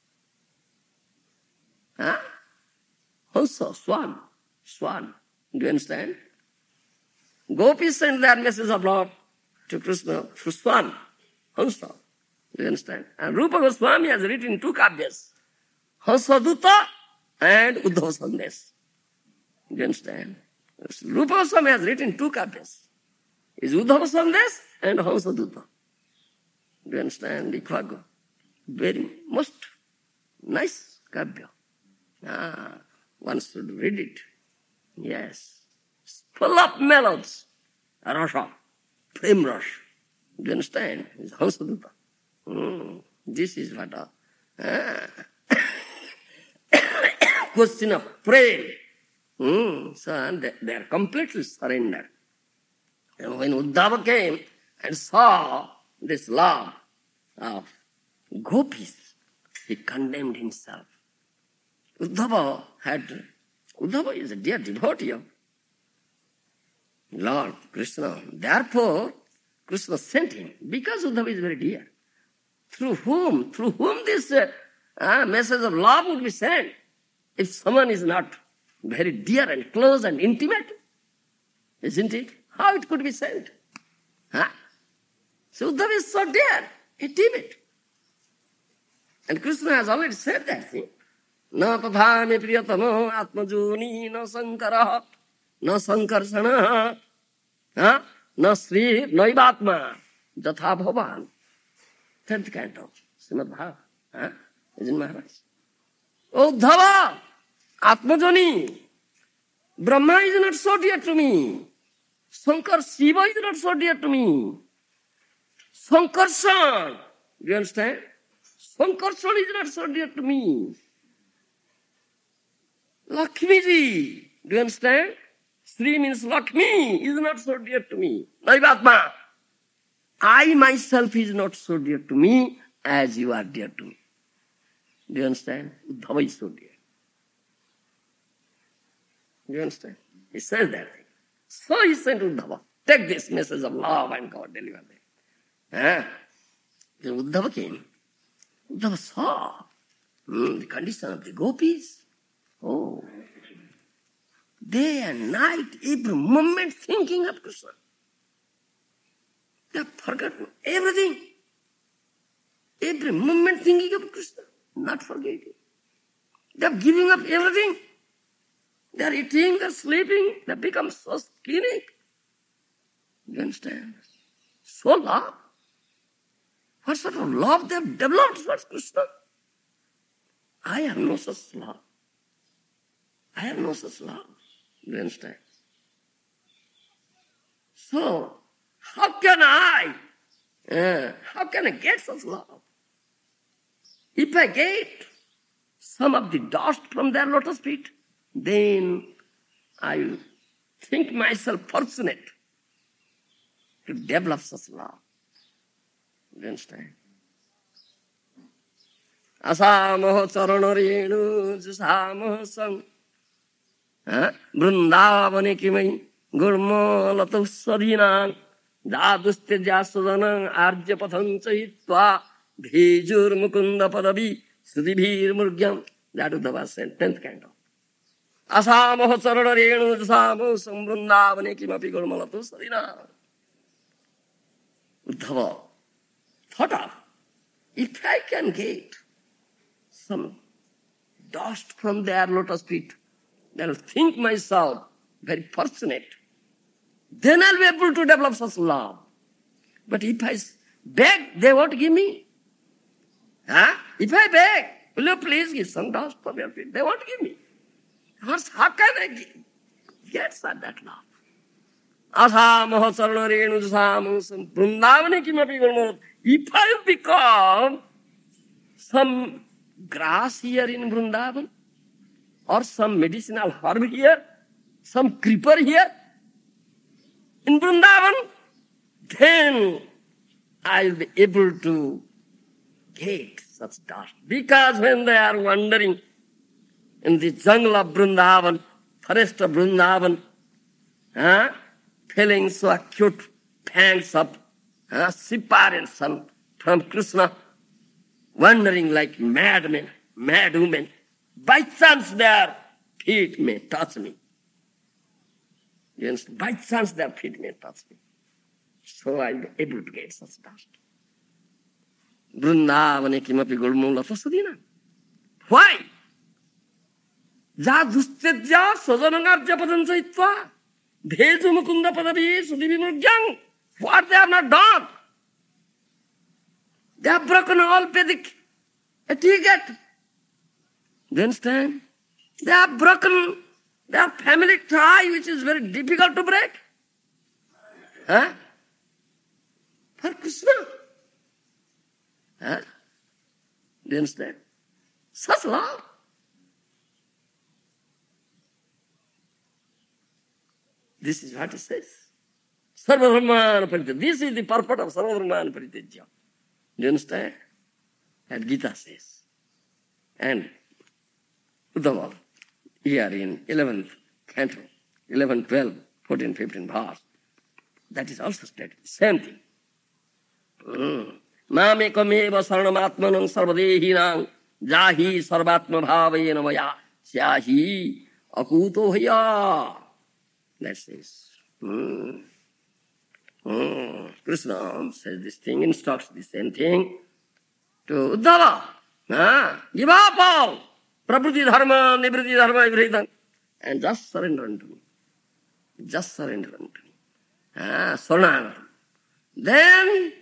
Huh? Also, Swan. Swan. Do you understand? Gopis sent their message of love to Krishna through Swan. Hansa. Do you understand? And Rupa Goswami has written two kavyas. Hansaduta and Uddhava Sandesh. Do you understand? Rupa Goswami has written two kavyas. Is Uddhava Sandesh and Hansaduta. Do you understand? The Khagga. Very most nice kavya. Ah, one should read it. Yes. It's full of melodies. Rasa. Prem rush. Do you understand? It's Hansaduta. Mm, this is what a ah, question of prayer. Mm, so they, they are completely surrendered. And when Uddhava came and saw this love of gopis, he condemned himself. Uddhava had, Uddhava is a dear devotee of Lord Krishna. Therefore, Krishna sent him because Uddhava is very dear. Through whom? Through whom this uh, uh, message of love would be sent? If someone is not very dear and close and intimate, isn't it? How it could be sent? Huh? So Uddhava is so dear, intimate. And Krishna has already said that thing. Na tathame priyatamo atmajoni na sankara na sankarsana na sri naivatma jatha bhavan. Tenth canto, Srimad Bhagavatam. Isn't Maharaj? Uddhava, Atmajani, Brahma is not so dear to me. Sankar Shiva is not so dear to me. Sankarsan, do you understand? Sankarsan is not so dear to me. Lakshmiji, do you understand? Sri means Lakshmi is not so dear to me. Naivatma, I myself is not so dear to me as you are dear to me. Do you understand? Uddhava is so dear. Do you understand? He says that thing. So he sent Uddhava. Take this message of love and God deliver them. Ah. Then Uddhava came. Uddhava saw hmm, the condition of the gopis. Oh. Day and night, every moment thinking of Krishna. They have forgotten everything. Every moment thinking of Krishna, not forgetting. They are giving up everything. They are eating, they are sleeping, they have become so skinny. You understand? so love. What sort of love they have developed towards Krishna? I have no such love. I have no such love. You understand? So, how can I, uh, how can I get such love? If I get some of the dust from their lotus feet, then I will think myself fortunate to develop such love. You understand? Asamaho charana renu jasamaho sang Vrindavane kimai gurma lato sadhinang jaduste jasadanang arja pathan chahitva bhejur mukunda padavi sudibhir murgyam. That is the verse, tenth canto. Asamaho charana renu jasamaho sang Vrindavane kimapi gurma lato sadhinang. Uddhava thought of, if I can get some dust from their lotus feet, then I'll think myself very fortunate. Then I'll be able to develop such love. But if I beg, they won't give me. Huh? If I beg, will you please give some dust from your feet? They won't give me. How can I give? Get that love. Asamaho charana renu jasamaho Vrindavane kimapi gurma. If I become some grass here in Vrindavan, or some medicinal herb here, some creeper here in Vrindavan, then I will be able to get such dust. Because when they are wandering in the jungle of Vrindavan, forest of Vrindavan, huh, feeling so acute pangs of uh, separation from Krishna, wandering like madmen, mad women, by chance their feet may touch me. Yes, by chance their feet may touch me. So I'll be able to get such dust. Vrindavane kimapi gulmula pasadina. Why? Ja dustedya sajanangarja padanchaitva bheju mukunda padavi sudivi murgyang. What they have not done? They have broken all Vedic etiquette. Do you understand? They have broken their family tie, which is very difficult to break. Huh? For Krishna. Huh? Do you understand? Such love. This is what it says. Sarvadharmana paritejya. This is the purport of Sarvadharmana paritejya. Do you understand? And Gita says. And Uddhava, here in eleventh canto, eleven, twelve, fourteen, fifteen verse, that is also stated. Same thing. Mamekameva saranamatmanam sarvadehinam jahi sarvatma bhavayena vaya syahi akuto bhaya. That says. Hmm. Hmm. Krishna says this thing, instructs the same thing to Uddhava. Ah, give up all pravriti dharma, nivriti dharma, everything, and just surrender unto me. Just surrender unto me. Ah, saranagati. Then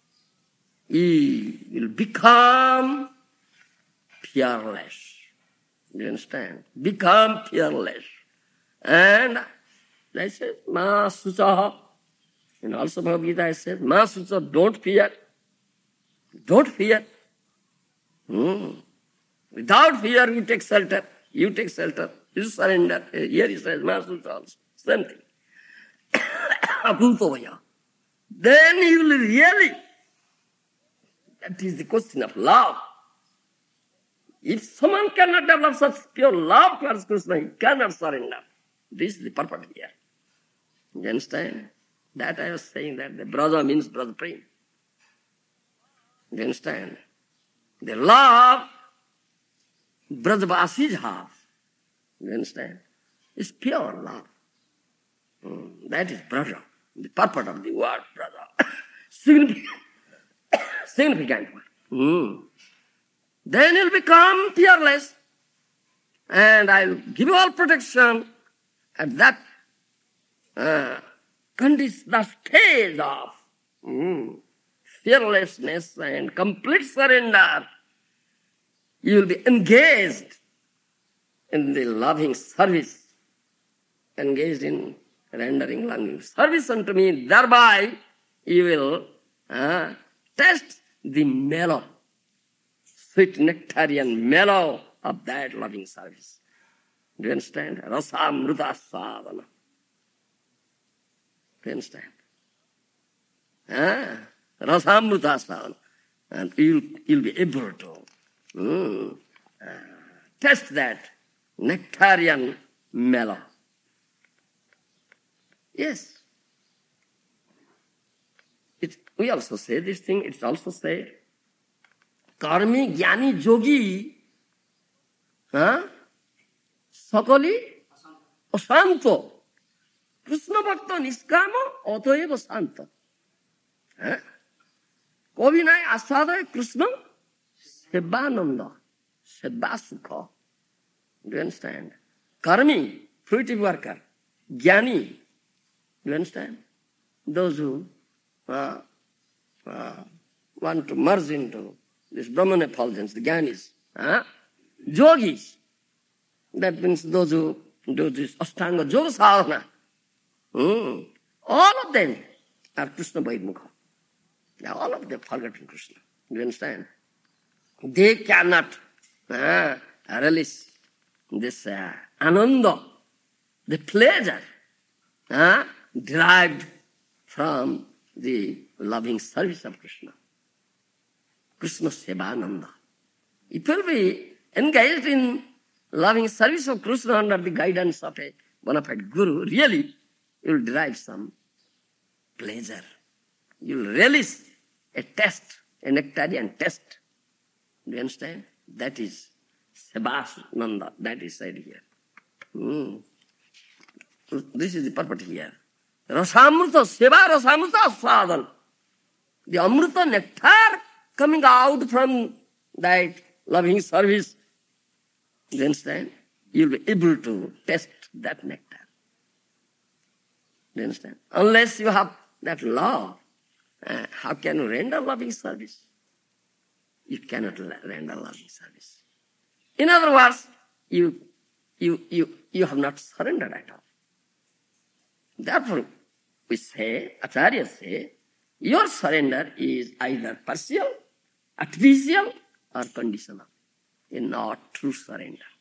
he will become fearless. Do you understand? Become fearless. And I said, Ma suchaha. And also Bhagavad Gita I said, Ma suchaha, don't fear. Don't fear. Hmm. Without fear, you take shelter. You take shelter. You surrender. Here he says, Ma suchaha also. Same thing. Abhutovaya. Then you will really, that is the question of love. If someone cannot develop such pure love towards Krishna, he cannot surrender. This is the purpose here. You understand? That I was saying that the Braja means Braja Prem. You understand? The love Brajavasis have. You understand? It's pure love. Mm, that is Braja, the purpose of the word Braja. Significant, significant word. Mm. Then you'll become fearless, and I'll give you all protection at that uh, condition, the stage of mm, fearlessness and complete surrender, you will be engaged in the loving service, engaged in rendering loving service unto me. Thereby, you will uh, taste the mellow, sweet nectarian mellow of that loving service. Do you understand? Rasamrita sadhana. Do you understand? Ah, Rasamrita sadhana. And you'll, you'll be able to mm, uh, taste that nectarian mellow. Yes. It, we also say this thing, it's also said, karmi, jnani, yogi, huh? সকলি অশান্ত, কৃষ্ণ ভক্ত নিষ্কাম অতএব শান্ত। হ্যাঁ, কবি নাই আস্বাদয় কৃষ্ণ সেবানন্দ, সেবা সুখ। Do you understand? Karmi, fruitive worker. Jnani, do you understand? Those who uh, uh, want to merge into this Brahman effulgence, the Jnanis. Huh? Yogis, that means those who do this Ashtanga Yoga Sadhana. Mm. All of them are Krishna Vaidmukha. All of them forgotten Krishna. Do you understand? They cannot uh, release this uh, ananda, the pleasure uh, derived from the loving service of Krishna. Krishna Sevananda. If you will be engaged in loving service of Krishna under the guidance of a bona fide guru, really, you will derive some pleasure. You will relish a taste, a nectarian taste. Do you understand? That is Sebasnanda, that is said here. Mm. This is the purport here. Rasamrita, Seva Rasamrita Sadhan. The Amrita nectar coming out from that loving service. Do you understand? You will be able to taste that nectar. Do you understand? Unless you have that love, uh, how can you render loving service? You cannot render loving service. In other words, you, you, you, you have not surrendered at all. Therefore, we say, Acharyas say, your surrender is either partial, artificial, or conditional. Is not true surrender.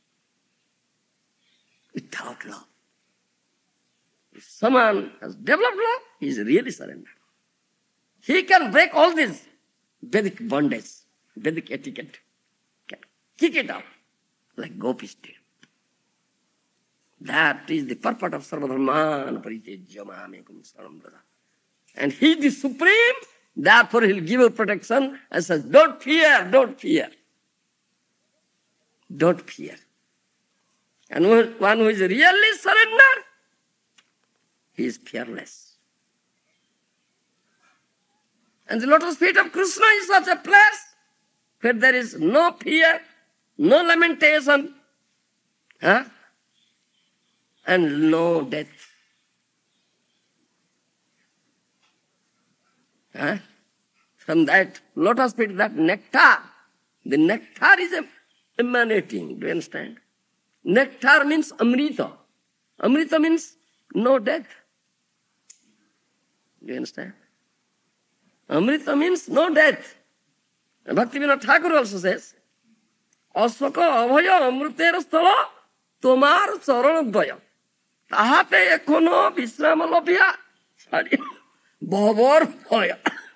Without love. If someone has developed love, he is really surrendered. He can break all this Vedic bondage, Vedic etiquette, can kick it out like gopis did. That is the purport of Sarvadharman Paritejya Mamekam Saranam Brada. And he is the supreme, therefore he will give you protection and says, don't fear, don't fear. Don't fear. And one who is really surrendered, he is fearless. And the lotus feet of Krishna is such a place where there is no fear, no lamentation, huh? and no death. Huh? From that lotus feet, that nectar, the nectar is emanating. Do you understand? Nectar means amrita. Amrita means no death. Do you understand? Amrita means no death. Bhaktivinoda Thakur also says, Asaka abhaya amritera sthala tomar charanadvaya tahate ekhono vishrama labhya sorry bhavar bhaya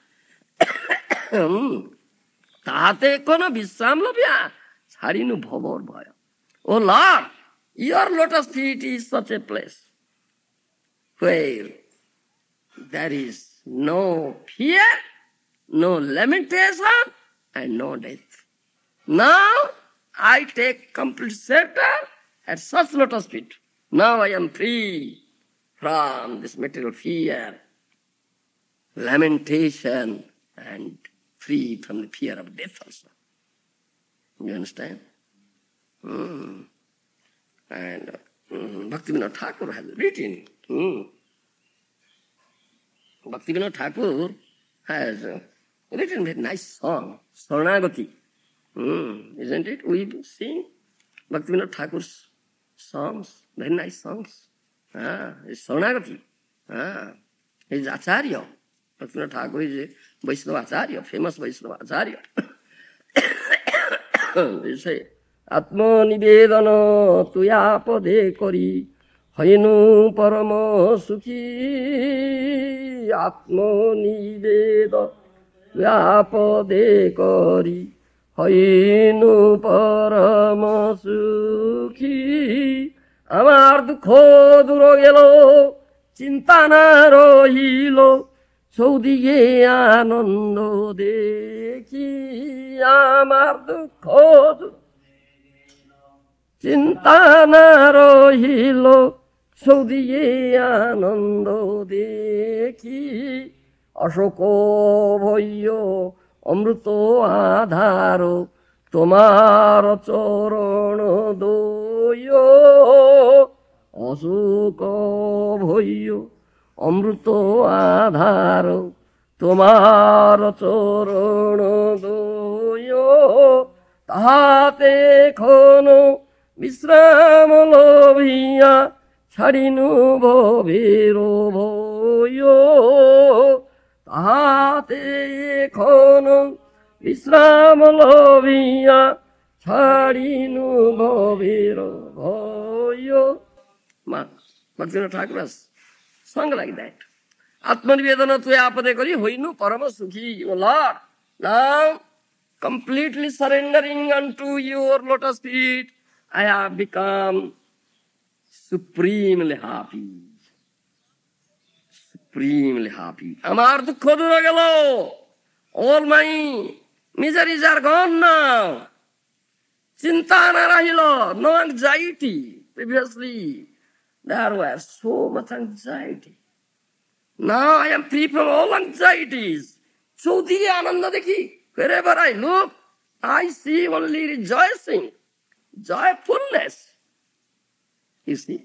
tahate ekhono vishram labhya sarinu bhavar bhaya. Oh Lord, your lotus feet is such a place where there is no fear, no lamentation, and no death. Now I take complete shelter at such lotus feet. Now I am free from this material fear, lamentation, and free from the fear of death also. You understand? Mm. And mm, Bhaktivinoda Thakur has written, mm, Bhaktivinoda Thakur has uh, written a nice song, Saranagati. Mm, isn't it? We've seen Bhaktivinoda Thakur's songs, very nice songs. Ah, it's Saranagati. Ah, he's Acharya. Bhaktivinoda Thakur is a Vaishnava Acharya, famous Vaishnava Acharya. They say, Atma nivedana tuya pade kari hainu parama sukhi. Atma nivedana tuya pade kari hainu parama sukhi. Amar dukho duro gelo চিন্তা না রহিল চৌদিকে আনন্দ দেখি আমার দুঃখ চিন্তা না রহিল চৌদিকে আনন্দ দেখি অশোক ভয় অমৃত আধার তোমার চরণ দয় অশোক ভয় অমৃত আধার তোমার চরণ দয় তাহাতে খন বিশ্রাম লভিয়া ছাড়িনু ভবের ভয় তাহাতে খন বিশ্রাম লভিয়া ছাড়িনু ভবের ভয়. Bhaktivinoda Thakur has sung like that. Atmanivedana tuya apade kari hoinu parama sukhi. O Lord, now completely surrendering unto your lotus feet, I have become supremely happy. Supremely happy. Amar dukho dura gelo. All my miseries are gone now. Chinta na rahilo, no anxiety. Previously, there was so much anxiety. Now I am free from all anxieties. Chaudhiri Ananda dekhi. Wherever I look, I see only rejoicing, joyfulness. You see?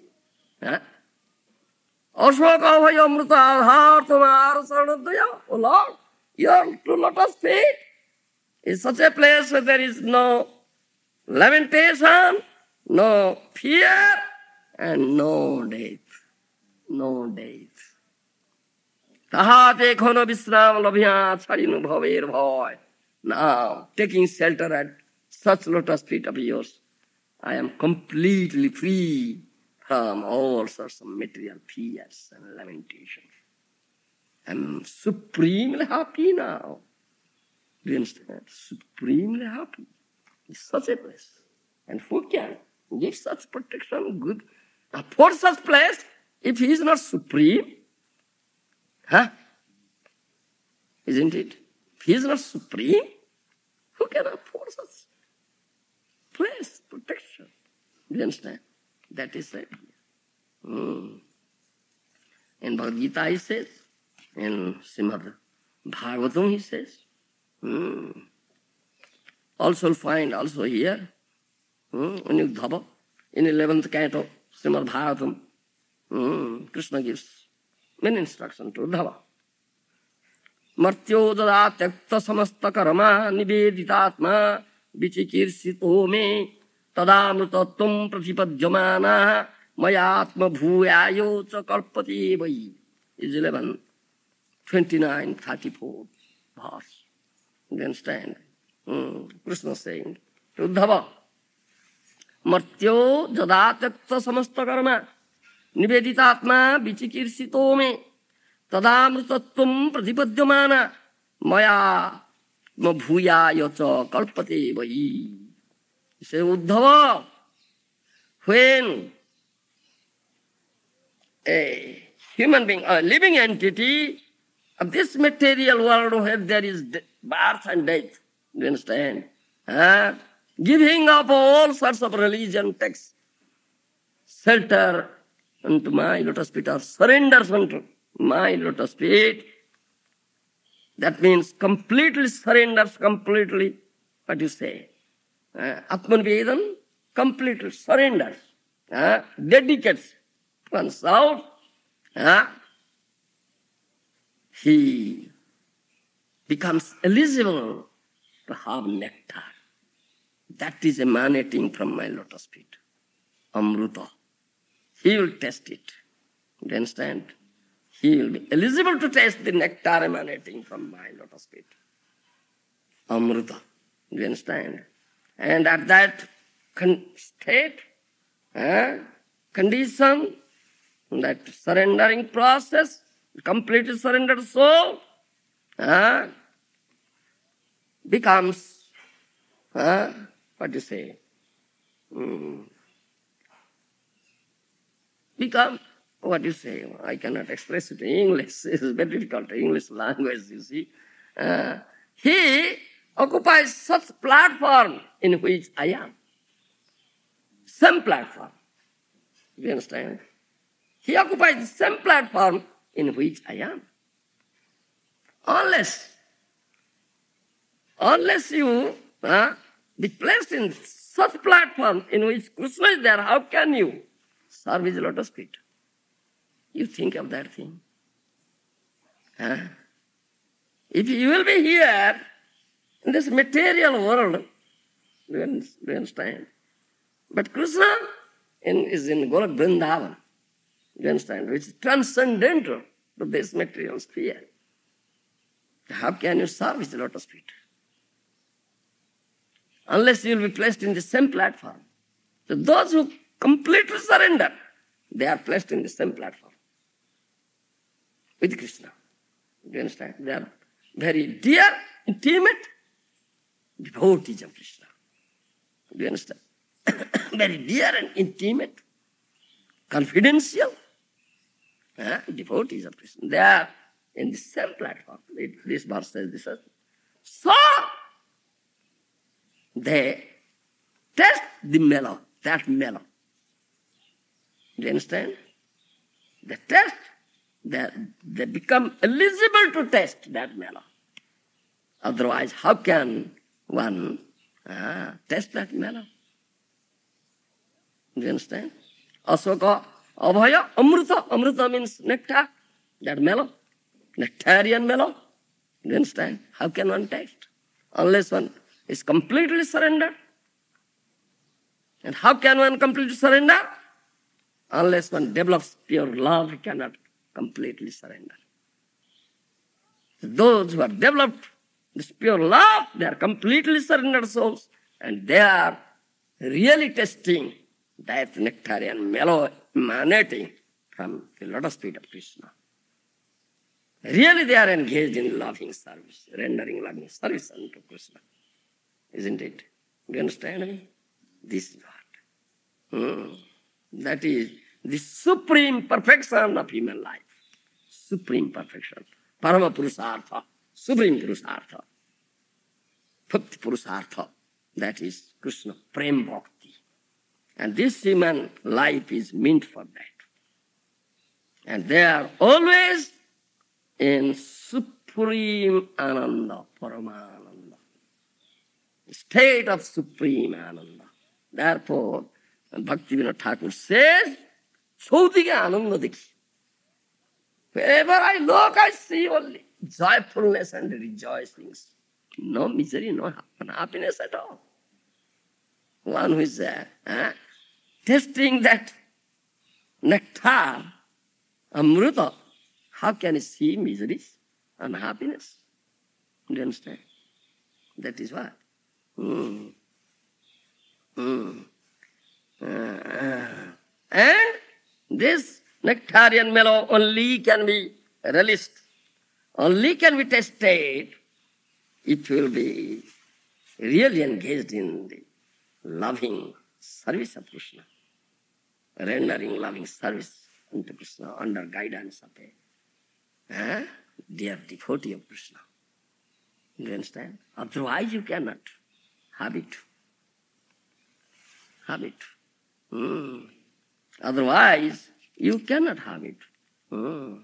Ashoka bhaya amrita adhar tomar saranadaya. O Lord, your lotus feet is such a place where there is no lamentation, no fear, and no death. No death. Tahate khono visram labhya chadinu bhaver bhoy. Now, taking shelter at such lotus feet of yours, I am completely free from all sorts of material fears and lamentations. I am supremely happy now. Do you understand? Supremely happy. It's such a place. And who can give such protection, good, afford such place, if he is not supreme? Huh? Isn't it? If he is not supreme, who can afford such place, protection? Do you understand? That is it. Mm. In Bhagavad Gita he says, in Srimad Bhagavatam he says, mm. also find also here, mm, in Uddhava, in eleventh canto, Srimad Bhagavatam, mm, Krishna gives many instructions to Uddhava. Martyo jada tyakta samasta karma niveditatma vichikirsito me tadamrutatvam pratipadyamana mayatma bhuyayo cha kalpati vai. Is eleven, twenty-nine, thirty-four verse. You understand? Mm, Krishna saying to Uddhava, Martyo jada tyakta samasta karma niveditatma vichikirsito me tadamrutatvam pratipadyamana maya bhuyaya cha kalpate vai. He says, Uddhava, when a human being, a living entity of this material world where there is birth and death, do you understand? Huh? Giving up all sorts of religion texts, shelter unto my lotus feet, or surrenders unto my lotus feet. That means completely surrenders, completely, what you say? Uh, Atman-Vedan, completely surrenders, uh, dedicates oneself. Uh, he becomes eligible to have nectar. That is emanating from my lotus feet. Amruta. He will taste it. Do you understand? He will be eligible to taste the nectar emanating from my lotus feet. Amruta. Do you understand? And at that con- state, uh, condition, that surrendering process, completely surrendered soul, uh, becomes, uh, what do you say, mm, become, what do you say, I cannot express it in English, it's very difficult, English language, you see. Uh, he occupies such platform in which I am. Some platform. Do you understand? He occupies the same platform in which I am. Unless, unless you uh, be placed in such platform in which Krishna is there, how can you serve his lotus feet? You think of that thing. Huh? If you will be here in this material world, do you understand? But Krishna in, is in Golok Vrindavan. Do you understand? Which is transcendental to this material sphere. How can you serve his lotus feet? Unless you will be placed in the same platform. So those who completely surrender, they are placed in the same platform with Krishna. Do you understand? They are very dear, intimate devotees of Krishna. Do you understand? Very dear and intimate, confidential uh, devotees of Krishna. They are in the same platform. It, this verse says this. So, they test the mellow, that mellow. Do you understand? They test, they, they become eligible to test that mellow. Otherwise, how can one uh, test that mellow? Do you understand? Asoka, Abhaya, Amruta. Amruta means nectar, that mellow, nectarian mellow. Do you understand? How can one taste? Unless one is completely surrendered. And how can one completely surrender? Unless one develops pure love, he cannot completely surrender. Those who have developed this pure love, they are completely surrendered souls, and they are really testing that nectarian mellow emanating from the lotus feet of Krishna. Really they are engaged in loving service, rendering loving service unto Krishna. Isn't it? Do you understand me? This is what. Hmm. That is the supreme perfection of human life. Supreme perfection. Parama Purusartha. Supreme Purusartha. Bhakti Purusartha. That is Krishna Prem Bhakti. And this human life is meant for that. And they are always in supreme ananda, paramananda. State of supreme ananda. Therefore, Bhaktivinoda Thakur says, Chaudhika ananda dikhi. Wherever I look, I see only joyfulness and rejoicings. No misery, no unhappiness at all. One who is uh, uh, tasting that nectar, amruta, how can he see miseries, unhappiness? Do you understand? That is what. Mm. Mm. Uh, and this nectarian mellow only can be relished, only can be tasted if you will be really engaged in the loving service of Krishna, rendering loving service unto Krishna under guidance of a uh, dear devotee of Krishna. Do you understand? Otherwise you cannot have it. Have it. Mm. Otherwise you cannot have it. Mm.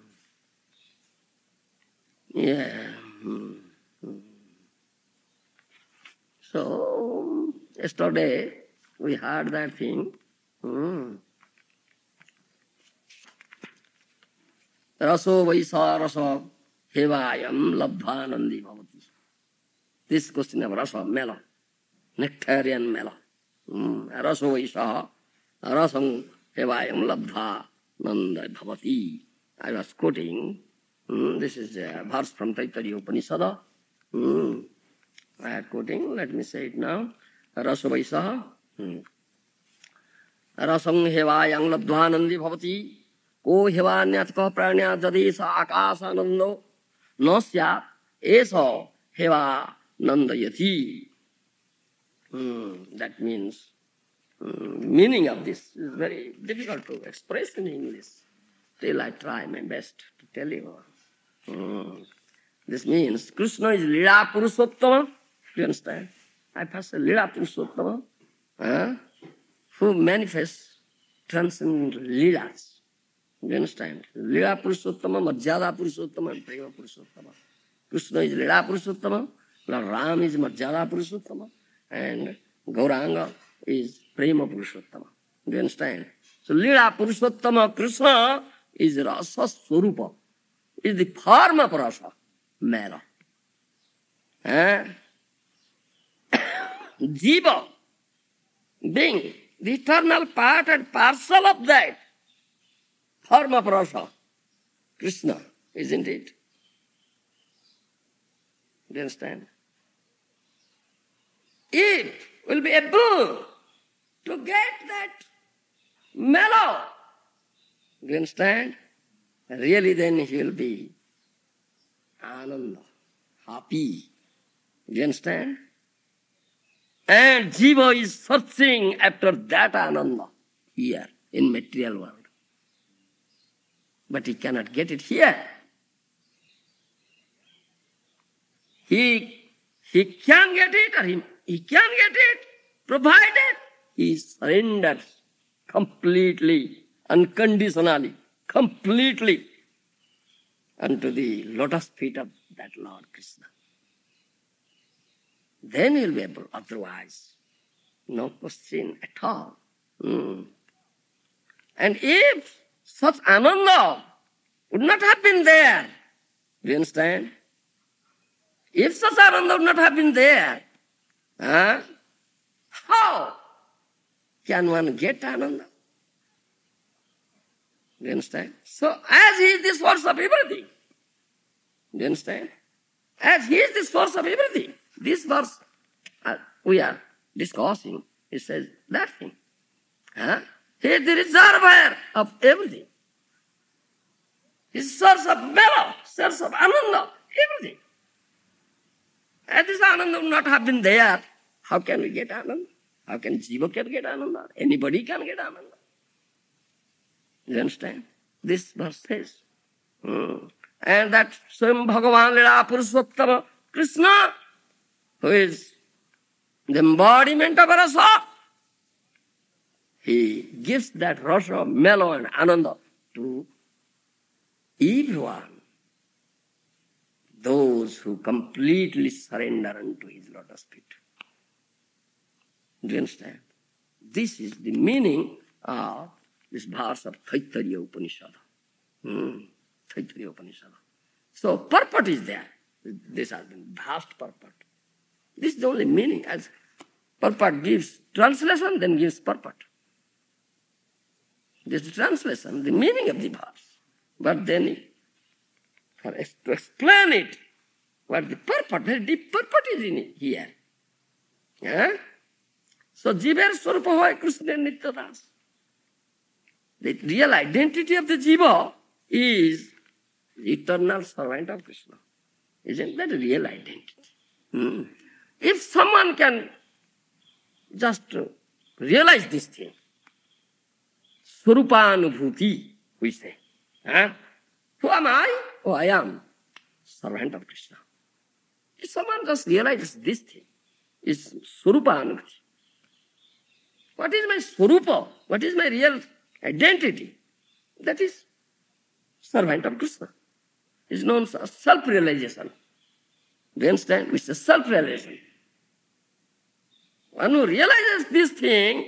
Yeah. Mm. Mm. So, yesterday we heard that thing. Mm. Raso Vaisa Rasa hevayam labdhanandi bhavati. This question of rasa, mela, nectarian mela. Mm. Raso vaishaha, rasam hevayam labdha nanda bhavati. I was quoting, mm, this is a verse from Taittiriya Upanishad. Mm. I am quoting, let me say it now. Raso vaishaha, mm. rasam hevayam labdhanandi bhavati. Ko hevanyatko pranya jadesa akasanando no syat eso heva nandayati. Hmm, that means, hmm, meaning of this is very difficult to express in English. Still I try my best to tell you. Hmm. This means Krishna is Lila Purushottama. Do you understand? I first say Lila Purushottama, huh? Who manifests transcendent Leelas. Do you understand? Lila Purushottama, Marjada Purushottama, and Prema Purushottama. Krishna is Lila Purushottama, Lord Ram is Marjada Purushottama, and Gauranga is Prema Purushottama. Do you understand? So Lila Purushottama Krishna is Rasa Swarupa, is the form of Rasa, Mela. Eh? Jiva, being the eternal part and parcel of that form of rasa, Krishna, isn't it? Do you understand? If we'll be able to get that mellow, do you understand? Really then he will be ananda, happy. Do you understand? And Jiva is searching after that ananda here in material world. But he cannot get it here. He, he can get it, or he, he can get it, provided he surrenders completely, unconditionally, completely unto the lotus feet of that Lord Krishna. Then he'll be able, otherwise, no question at all. Mm. And if such ananda would not have been there, do you understand? If such ananda would not have been there, huh, how can one get ananda? Do you understand? So, as he is the source of everything, do you understand? As he is the source of everything, this verse uh, we are discussing, it says that thing. Huh? He is the reservoir of everything. He is source of mellow, source of ananda, everything. As this ananda would not have been there, how can we get ananda? How can Jiva can get ananda? Anybody can get ananda. You understand? This verse says. Hmm. And that Swam Bhagavan Lila Purushottama Krishna, who is the embodiment of rasa, he gives that rasa, mellow and ananda to everyone, those who completely surrender unto his lotus feet. Do you understand? This is the meaning of this verse of Taittiriya Upanishad. Hmm. Taittiriya Upanishad. So purport is there. This has been vast purport. This is the only meaning. As purport gives translation, then gives purport. This is the translation, the meaning of the verse. But then, for to explain it, what the purport, very deep purport is in it here. Yeah? So Jiva Swarupa hoy Krishna Nitya Das. The real identity of the Jiva is the eternal servant of Krishna. Isn't that a real identity? Hmm. If someone can just realize this thing, Swarupanubhuti, we say. Huh? Who am I? Oh, I am servant of Krishna. If someone just realizes this thing, is Swarupanubhuti. What is my Swarupa? What is my real identity? That is servant of Krishna. It's known as self-realization. Do you understand? It's a self-realization. One who realizes this thing,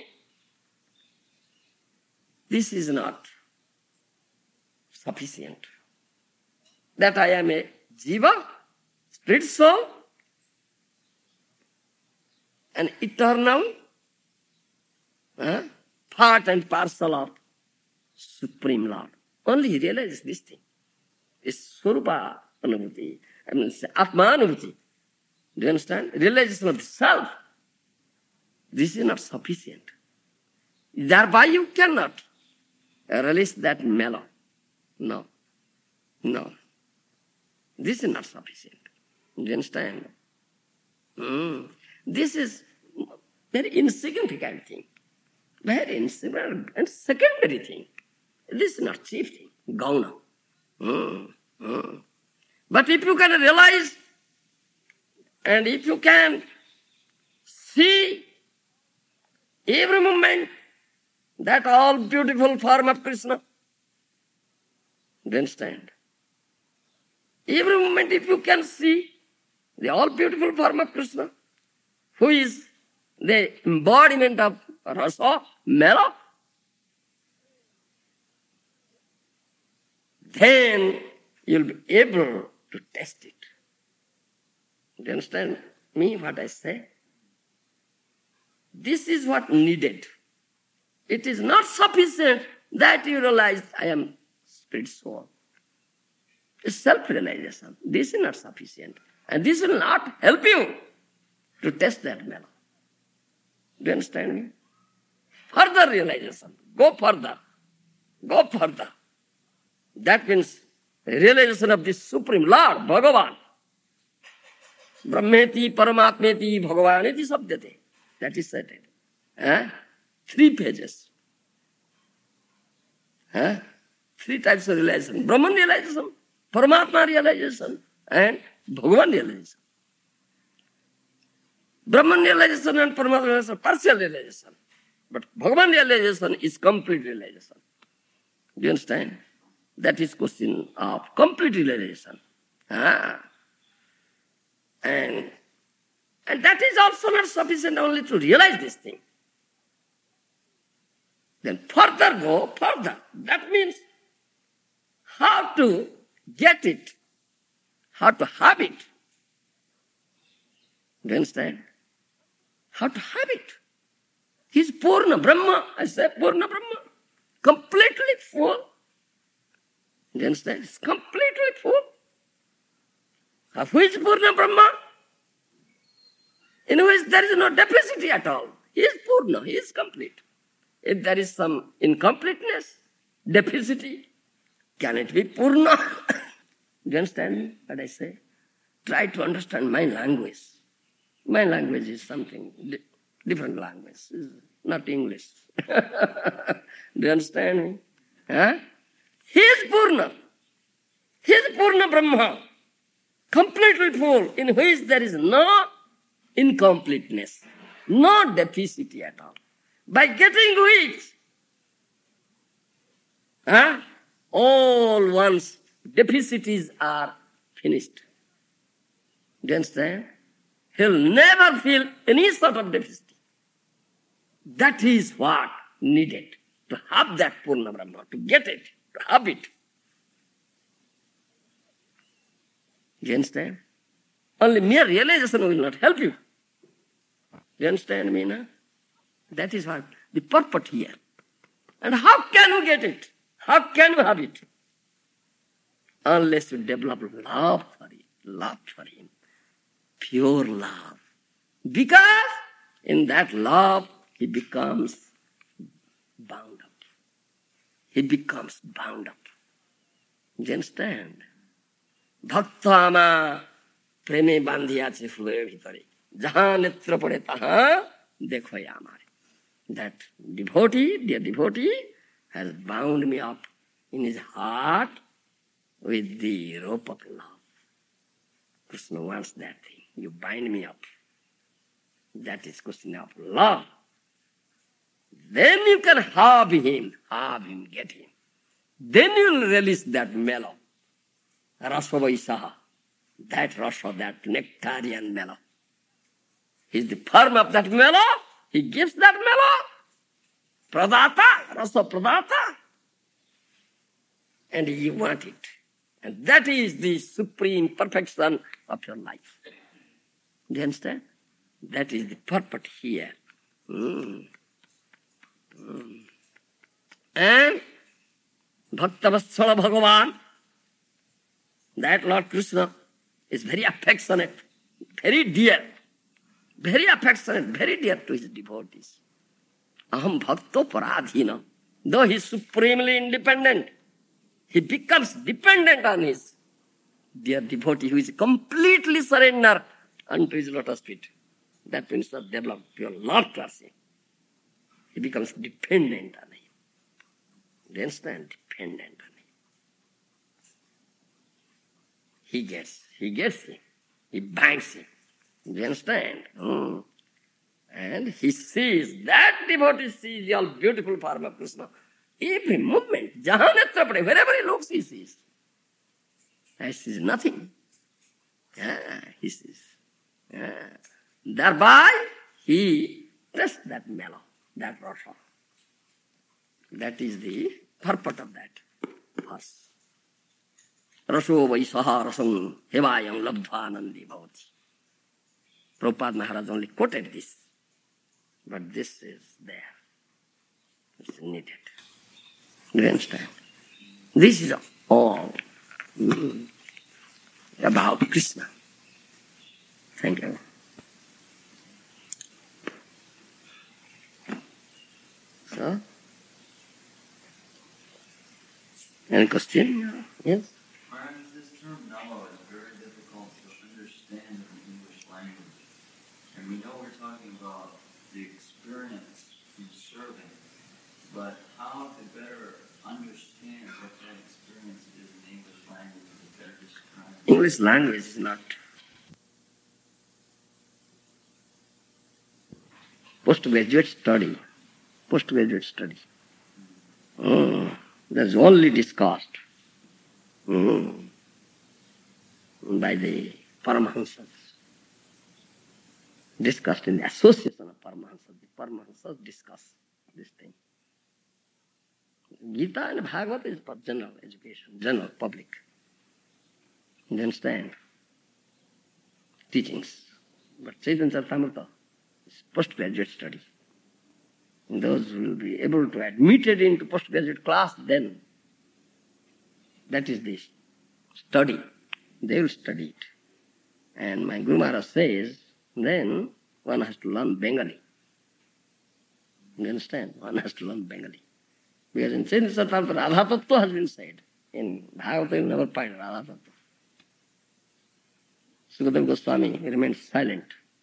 this is not sufficient. That I am a jiva, spirit soul, and eternal uh, part and parcel of Supreme Lord. Only he realizes this thing. It's Swarupa Anubhuti. I mean, it's Atma Anubhuti. Do you understand? Realization of the self. This is not sufficient. Thereby you cannot release that mellow. No. No. This is not sufficient. Do you understand? Mm. This is very insignificant thing. Very insignificant and secondary thing. This is not chief thing. Gauna. Mm. Mm. But if you can realize and if you can see every moment that all beautiful form of Krishna, do you understand? Every moment if you can see the all beautiful form of Krishna, who is the embodiment of rasa, mellow, then you'll be able to test it. Do you understand me, what I say? This is what needed. It is not sufficient that you realize I am spirit soul. It's self-realization. This is not sufficient. And this will not help you to test that mellow. Do you understand me? Further realization. Go further. Go further. That means realization of the Supreme Lord, Bhagavan. Brahmeti, Paramatmeti, Bhagavaneti Sabdyate. That is said. Eh? Three pages. Eh? Three types of realization. Brahman realization, Paramatma realization, and Bhagavan realization. Brahman realization and Paramatma realization are partial realization. But Bhagavan realization is complete realization. Do you understand? That is question of complete realization. Ah. And, and that is also not sufficient only to realize this thing. Then further go, further. That means how to get it, how to have it. Do you understand? How to have it. He's Purna Brahma. I say Purna Brahma. Completely full. Do you understand? It's completely full. Of which Purna Brahma? In which there is no deficit at all. He is Purna. He is complete. If there is some incompleteness, deficit, can it be Purna? Do you understand me, what I say? Try to understand my language. My language is something, di- different language, it's not English. Do you understand me? Huh? He is Purna. He is Purna Brahma. Completely full, in which there is no incompleteness, no deficit at all. By getting which, huh, all one's deficities are finished. Do you understand? He'll never feel any sort of deficit. That is what needed to have that Purna Brahma, to get it, to have it. Do you understand? Only mere realization will not help you. Do you understand me now? That is what the purport here. And how can you get it? How can you have it? Unless you develop love for it, love for him, pure love. Because in that love, he becomes bound up. He becomes bound up. Do you understand? Bhaktama preme bandhiyache hrudayo bhitare. Jaha netra pade taha dekho amare. That devotee, dear devotee, has bound me up in his heart with the rope of love. Krishna wants that thing. You bind me up. That is question of love. Then you can have him, have him, get him. Then you will release that mellow. Rasa Vaisaha. That rasa, that nectarian mellow. He is the form of that mellow. He gives that mellow. Pradata, rasa pradata. And you want it. And that is the supreme perfection of your life. Do you understand? That is the purport here. Mm. Mm. And Bhaktavatsala Bhagavan, that Lord Krishna is very affectionate, very dear, very affectionate, very dear to his devotees. Aham bhakto paradhina. Though he is supremely independent, he becomes dependent on his dear devotee who is completely surrendered unto his lotus feet. That means to develop pure Lord classing. He becomes dependent on him. Do you understand? Dependent on him. He gets, he gets him. He banks him. Do you understand? Mm. And he sees, that devotee sees the all beautiful form of Krishna. Every moment, jahan netra pade, wherever he looks, he sees. He sees nothing. Yeah, he sees. Yeah. Thereby, he rests that mellow, that rasa. That is the purport of that verse. Raso vaisaha rasam hevayam labdhanandi bhavati. Prabhupada Maharaj only quoted this. But this is there. It's needed. Do you understand? This is all mm, about Krishna. Thank you. So, any question? Yes? This term mellow is very difficult to understand in the English language. And we know we're talking about the experience in serving, but how to better understand what that experience is in English language to better describe it? English language is not. Postgraduate study. Postgraduate study. Oh, that's only discussed mm, by the Paramahamsas. Discussed in the association of Paramahamsas. The Paramahamsas discuss this thing. Gita and Bhagavad is for general education, general public. You understand? Teachings. But Chaitanya Charitamrita is postgraduate study. And those who will be able to admit it into postgraduate class, then that is the study. They will study it. And my Guru Maharaj says, then one has to learn Bengali. You understand? One has to learn Bengali. Because in Chaitanya Charitamrita, Radha Tattva has been said. In Bhagavata, you never find Radha Tattva. Sukadeva Goswami remained silent.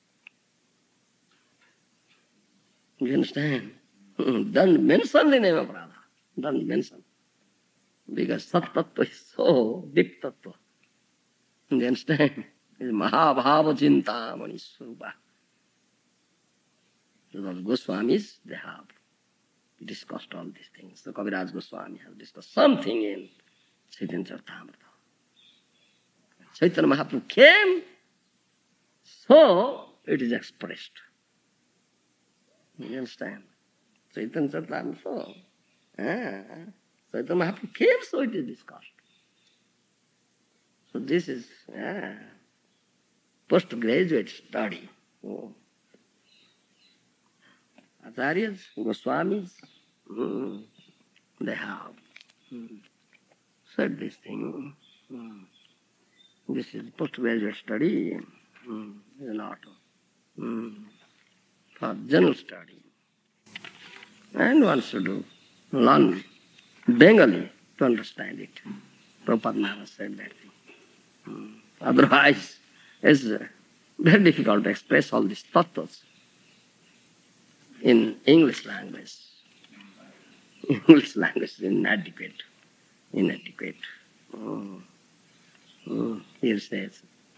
You understand? Don't mention the name of Radha. Don't mention. Because Sat Tattva is so deep Tattva. You understand? It's Mahabhava Chintamani Swarupa. So those Goswamis, they have discussed all these things. So Kaviraj Goswami has discussed something in Chaitanya Charitamrita. Chaitanya Mahaprabhu came, so it is expressed. You understand? Chaitanya Charitamrita, so. Ah, Chaitanya Mahaprabhu came, so it is discussed. So this is ah, postgraduate study. Oh. Acharyas, Goswamis, mm, they have mm, said this thing. Mm. This is postgraduate study, mm, is not mm, for general study. And one should learn Bengali to understand it. Prabhupada Maharaj said that thing. Mm. Otherwise, it's uh, very difficult to express all these tattvas in English language. English language is inadequate. Inadequate. Oh. Oh. Here says,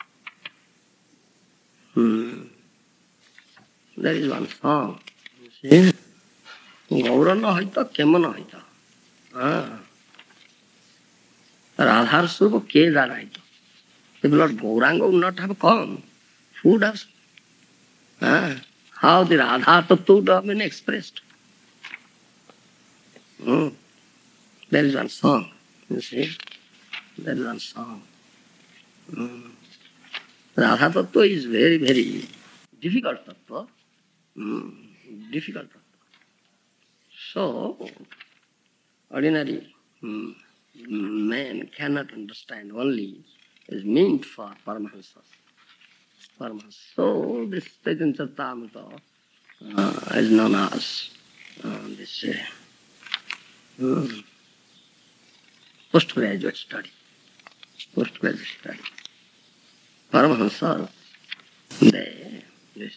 hmm. there is one song. You see? Gaura na haita, kema na haita. Ah. Radhar Surupa ke janaita. If Lord Gauranga would not have come, who would have? Ah. How the Radha Tattva would have been expressed. Hmm. There is one song, you see. That is one song. Mm. Radha Tattva is very, very difficult Tattva. Mm. Difficult Tattva. So, ordinary mm, man cannot understand, only is meant for Paramahansas. Paramahansa. So, this Chaitanya Charitamrita uh, is known as uh, this uh, mm, postgraduate study. Postgraduate study. Paramahansa, they, this.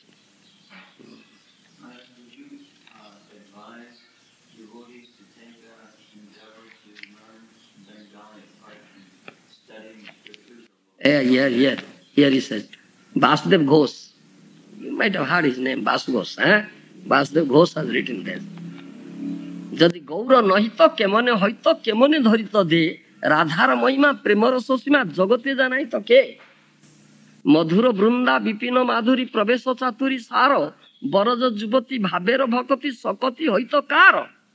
Would you uh, advise devotees to take that endeavor to learn Bengali apart from studying scriptures? Yeah, yeah, yeah. Here he says, Vasudev Ghosh. You might have heard his name, Vasu Ghosh. Eh? Vasudev Ghosh has written this. Jadi Gour নহিত কেমনে হইত কেমনে ধরিত দে রাধার মহিমা প্রেমর সীমা জগতে জানাই তো কে মধুর বৃন্দা বিপিন মাধুরী প্রবেশ চাতুরী সার বরজ যুবতী ভাবের ভকতি সকতি হইত কার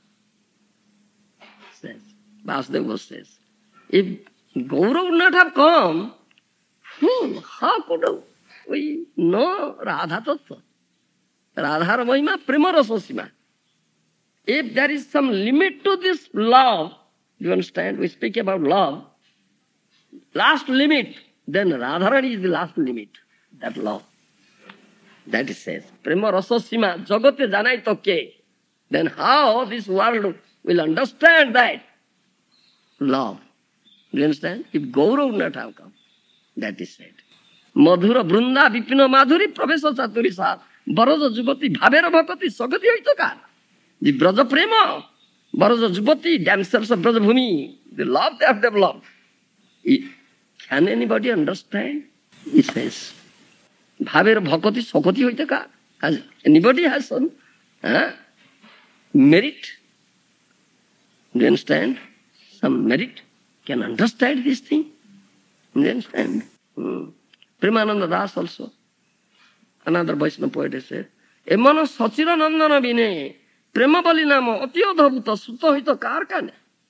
Vasudev Ghosh says, if Gaura would not have come, hmm, how could we know Radha Tattva? Radhar Mahima Premaraso Sima. If there is some limit to this love, you understand, we speak about love, last limit, then Radharani is the last limit, that love. That it says, Prema Rasa Sima, Jagate Janai Toke. Then how this world will understand that love? Do you understand? If Gaura would not have come, that is said. Madhura Brunda Vipino Madhuri Pravesa Chaturi Sa Baraja Jubati Bhavera Bhakati Sakati Hoitokar. The Braja Prema, Baraja Jubati, damsels of Braja Bhumi, the love they have developed. Can anybody understand? He says, Bhavera Bhakati Sakati Hoitokar. Has anybody has some huh? merit? Do you understand? Some merit? Can understand this thing? Do you understand? Hmm. Premananda Das also, another Vaishnava poet said, Emana Sachira Nandana Bine, Prema Bali Nama, Atiyo Dhavuta, Sutta Hita Karkane.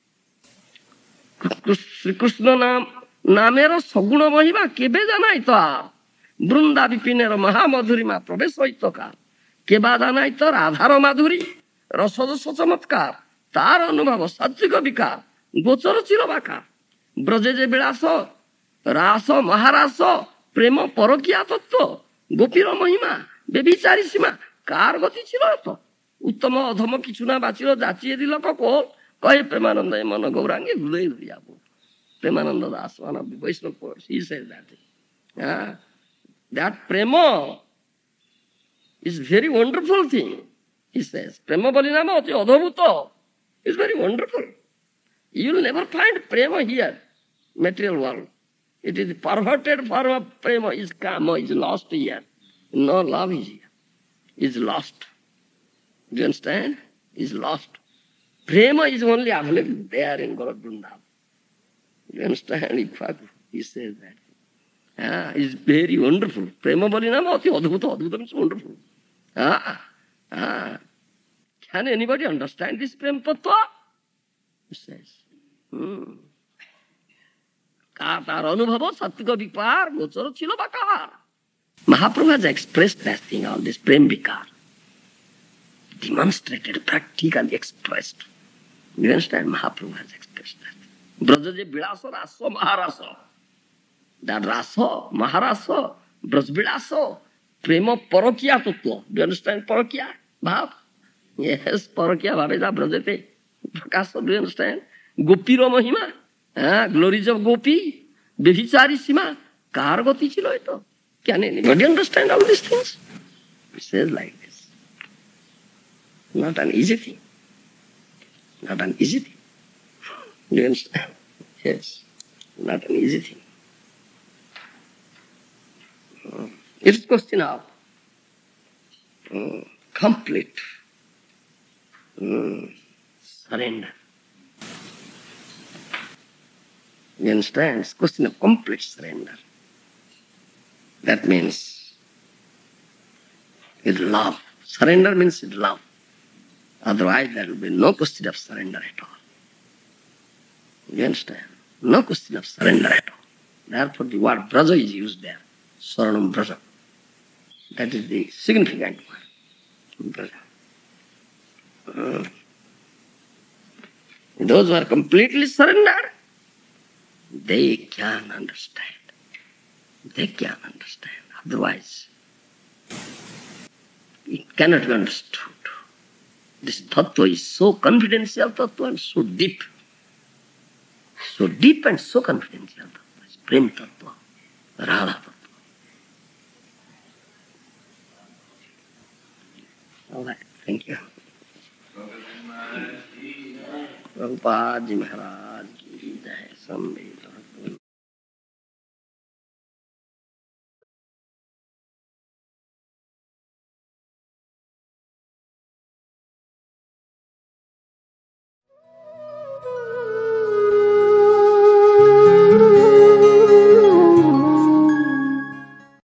Sri Krishna Nam, Namera Saguna Mahima, Kebe Janaita, Brunda Vipinera Mahamadhurima, Professor Itoka, Keba Janaita, Radhara Madhuri, Rasada Sachamatkar, Tara Nubhava, Satsika Vikar, Gochara Chiravaka, Brajeje Bilaso, Raso Maharaso, Prema Porokia Tattva, Gopira Mahima, Bebicharisima, Kar Goti Chiroto, Uttama Adhama Kichuna Bachiro, Jachi Dilakako, Koi Premananda Emana Gaurangi, Vleyabu. Premananda Das, one of the Vaishnava poets, he says that. Yeah. That Prema is very wonderful thing, he says. Prema Balinama Ati Adhavuta is very wonderful. You will never find Prema here, material world. It is perverted form of prema is kama, is lost here. No love is here. Is lost. Do you understand? Is lost. Prema is only available there in Gaura Vrindavan. Do you understand? In fact, he says that. Ah, it's very wonderful. Prema Balinama Ati Adhuta. Adhuta means wonderful. Ah, ah. Can anybody understand this Prema Tattva? He says. Hmm. Katar Anubhava Sattva Vikar Gochara Chilo Bakar. Mahaprabhu has expressed that thing, all this Prem Vikar. Demonstrated, practically expressed. You understand? Mahaprabhu has expressed that. Brajaje Bilasa Raso Maharaso. That Raso, Maharaso, Braj Bilasa, Prema Parokia Tattva. Do you understand Parokia? Bhav? Yes, Parokia Bhaveda Brajate. Prakasa, do you understand? Gopira Mahima. Ah, glories of Gopi, Bevichari Sima, Kargoti Chiloito. Can anybody understand all these things? It says like this. Not an easy thing. Not an easy thing. Do you understand? Yes. Not an easy thing. Uh, it's a question of uh, complete uh, surrender. You understand? It's a question of complete surrender. That means with love. Surrender means with love. Otherwise there will be no question of surrender at all. You understand? No question of surrender at all. Therefore the word braja is used there. Saranam braja. That is the significant word. Braja. Uh, those who are completely surrendered, they can understand. They can understand. Otherwise, it cannot be understood. This tattva is so confidential tattva and so deep. So deep and so confidential tattva. It's Prem tattva, Radha tattva. All right, thank you. Prabhupada Ji Maharaj ki jai.